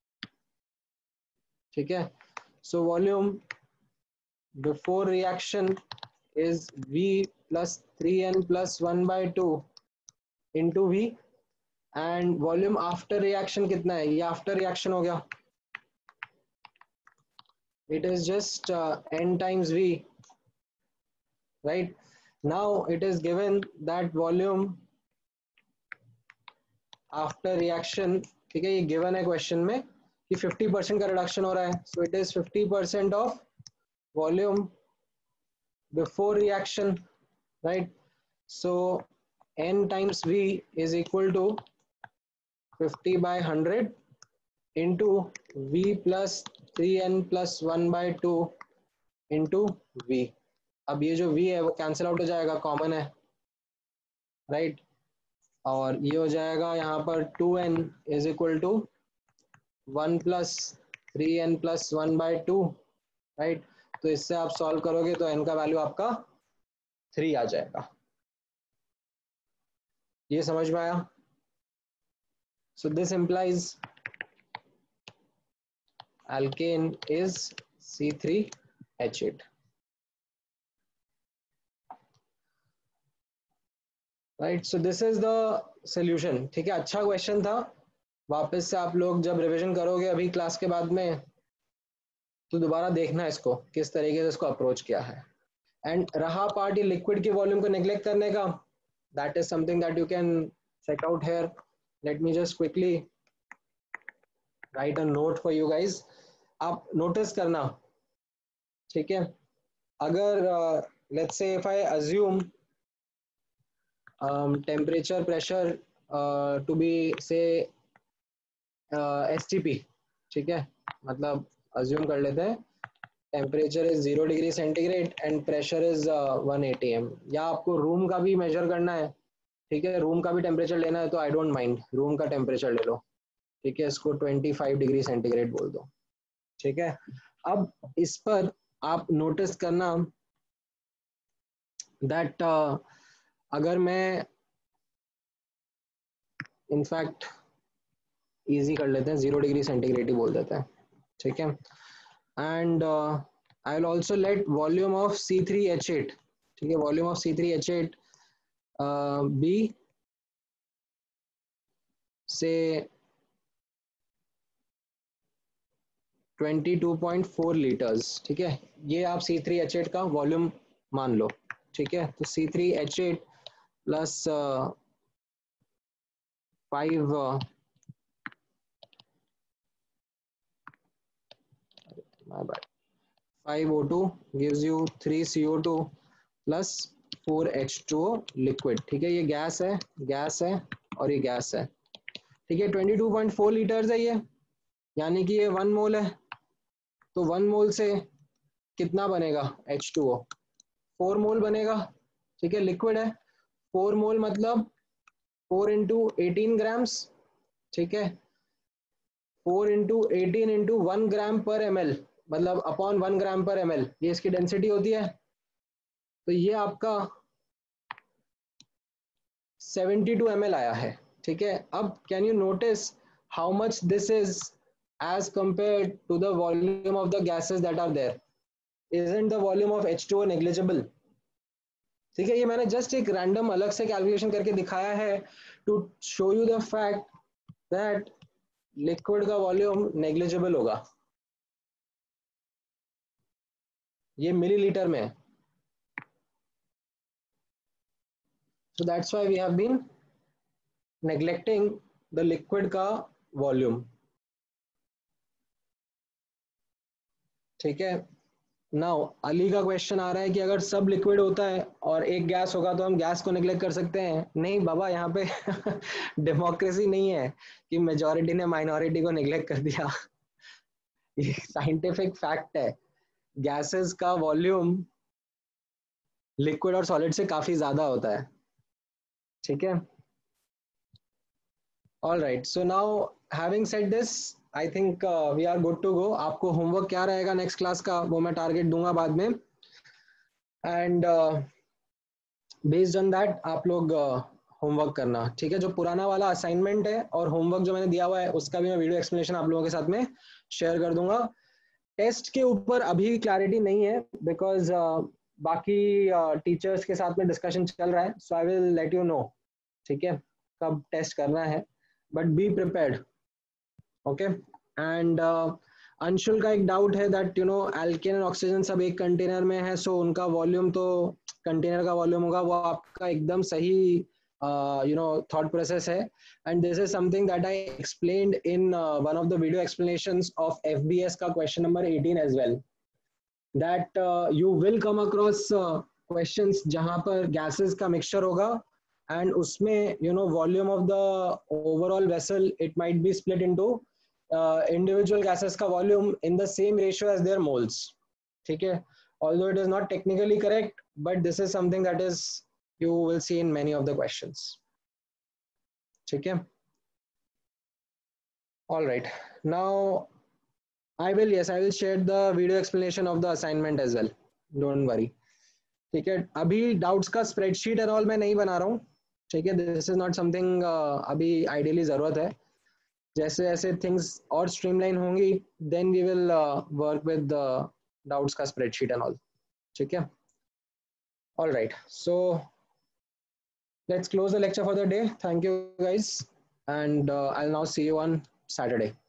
ठीक है। So volume before reaction is V plus three N plus one by two into V, and volume after reaction कितना है, ये आफ्टर रिएक्शन हो गया, it is just uh, n times V, right? Now it is given that volume after reaction, ठीक है, ये given है question में कि fifty percent का reduction हो रहा है, so it is fifty percent of volume before reaction, right? So n times V is equal to fifty by one hundred into V plus three N plus one by two into V. अब ये जो V है वो cancel out हो जाएगा, common है, right right? और ये हो जाएगा यहाँ पर two N is equal to one plus three N plus one by two, right. तो इससे आप सॉल्व करोगे तो n का वैल्यू आपका थ्री आ जाएगा। ये समझ में आया? So this implies alkane is C three H eight, right. So this is the solution, ठीक है। अच्छा क्वेश्चन था, वापस से आप लोग जब रिवीजन करोगे अभी क्लास के बाद में तो दोबारा देखना इसको किस तरीके से इसको अप्रोच किया है। एंड रहा पार्ट ये लिक्विड के वॉल्यूम को नेग्लेक्ट करने का, that is something that you can check out here. Let me just quickly write a note for you guys. आप नोटिस करना, ठीक है, अगर let's say if I assume um, temperature pressure uh, to be say uh, S T P, ठीक है, मतलब assume कर लेते हैं temperature is zero degree centigrade and pressure is uh, one eighty M, या आपको रूम का भी मेजर करना है, ठीक है, रूम का भी टेम्परेचर लेना है तो आई डोंट माइंड, रूम का टेम्परेचर ले लो, ठीक है, इसको पच्चीस डिग्री सेंटीग्रेड बोल दो, ठीक है। अब इस पर आप नोटिस करना दैट uh, अगर मैं इनफैक्ट इजी कर लेते हैं, जीरो डिग्री सेंटीग्रेड ही बोल देते हैं, ठीक है। And I will also let volume of C three H eight, ठीक है, volume of C three H eight be say twenty two point four litres, ठीक है, ये आप सी थ्री एच एट का वॉल्यूम मान लो, ठीक है। तो C three H eight plus five my bad five O two gives you three C O two plus four H two O liquid, ठीक है, ये गैस है, गैस है और ये गैस है, ठीक है। बाईस पॉइंट चार लीटर्स है ये, यानी कि ये वन मोल है, तो वन मोल से कितना बनेगा H two O, four mole बनेगा, ठीक है, लिक्विड है, फोर मोल मतलब फोर इंटू एटीन ग्राम्स, ठीक है, four into eighteen into one gram per M L, मतलब upon one gram per M L, ये इसकी डेंसिटी होती है। तो ये आपका सेवेंटी टू एम एल आया है, ठीक है। अब can you notice how much this is as compare to the volume of the gases that are there, isn't the volume of H two O negligible, ठीक है। ये मैंने जस्ट एक रैंडम अलग से कैलकुलेशन करके दिखाया है to show you the fact that liquid का वॉल्यूम नेग्लिजिबल होगा, ये मिलीलीटर में है। So that's why we have been neglecting the liquid का volume, ठीक है। नाउ अली का क्वेश्चन आ रहा है कि अगर सब लिक्विड होता है और एक गैस होगा तो हम गैस को नेग्लेक्ट कर सकते हैं? नहीं बाबा, यहाँ पे डेमोक्रेसी नहीं है कि मेजॉरिटी ने माइनॉरिटी को नेग्लेक्ट कर दिया। ये साइंटिफिक फैक्ट है, गैसेस का वॉल्यूम लिक्विड और सॉलिड से काफी ज्यादा होता है, ठीक है। All right, so now having said this, I think we are good to go. आपको होमवर्क क्या रहेगा नेक्स्ट क्लास का वो मैं टारगेट दूंगा बाद में, एंड बेस्ड ऑन दैट आप लोग होमवर्क uh, करना. ठीक है, जो पुराना वाला असाइनमेंट है और होमवर्क जो मैंने दिया हुआ है उसका भी मैं वीडियो एक्सप्लेनेशन आप लोगों के साथ में शेयर कर दूंगा. टेस्ट के ऊपर अभी क्लैरिटी नहीं है बिकॉज uh, बाकी टीचर्स uh, के साथ में डिस्कशन चल रहा है. So I will let you know, ठीक है, कब टेस्ट करना है, but be prepared. Okay, and Anshul का एक डाउट है that you know alkane and oxygen सब एक कंटेनर में है, सो so उनका वॉल्यूम तो कंटेनर का वॉल्यूम होगा. वो आपका एकदम सही यू नो थॉट प्रोसेस है, and this is something that I explained in one of the video explanations of FBS का question number eighteen as well, that you will come across questions जहां पर gases का mixture होगा and उसमें you know volume of the overall vessel it might be split into individual gases का volume in the same ratio as their moles. ठीक है, although it is not technically correct, but this is something that is you will see in many of the questions. ठीक है, all right, now I will, yes, I will share the video explanation of the assignment as well, don't worry. ठीक है, अभी doubts का spreadsheet and all मैं नहीं बना रहा हूँ. ठीक है, दिस इज नॉट समथिंग अभी आइडियली जरूरत है. जैसे जैसे थिंग्स और स्ट्रीमलाइन होंगी then we will work with doubts का स्प्रेडशीट एंड ऑल. ठीक है, all right, so let's close the lecture for the day. Thank you guys, and I will now see you on Saturday.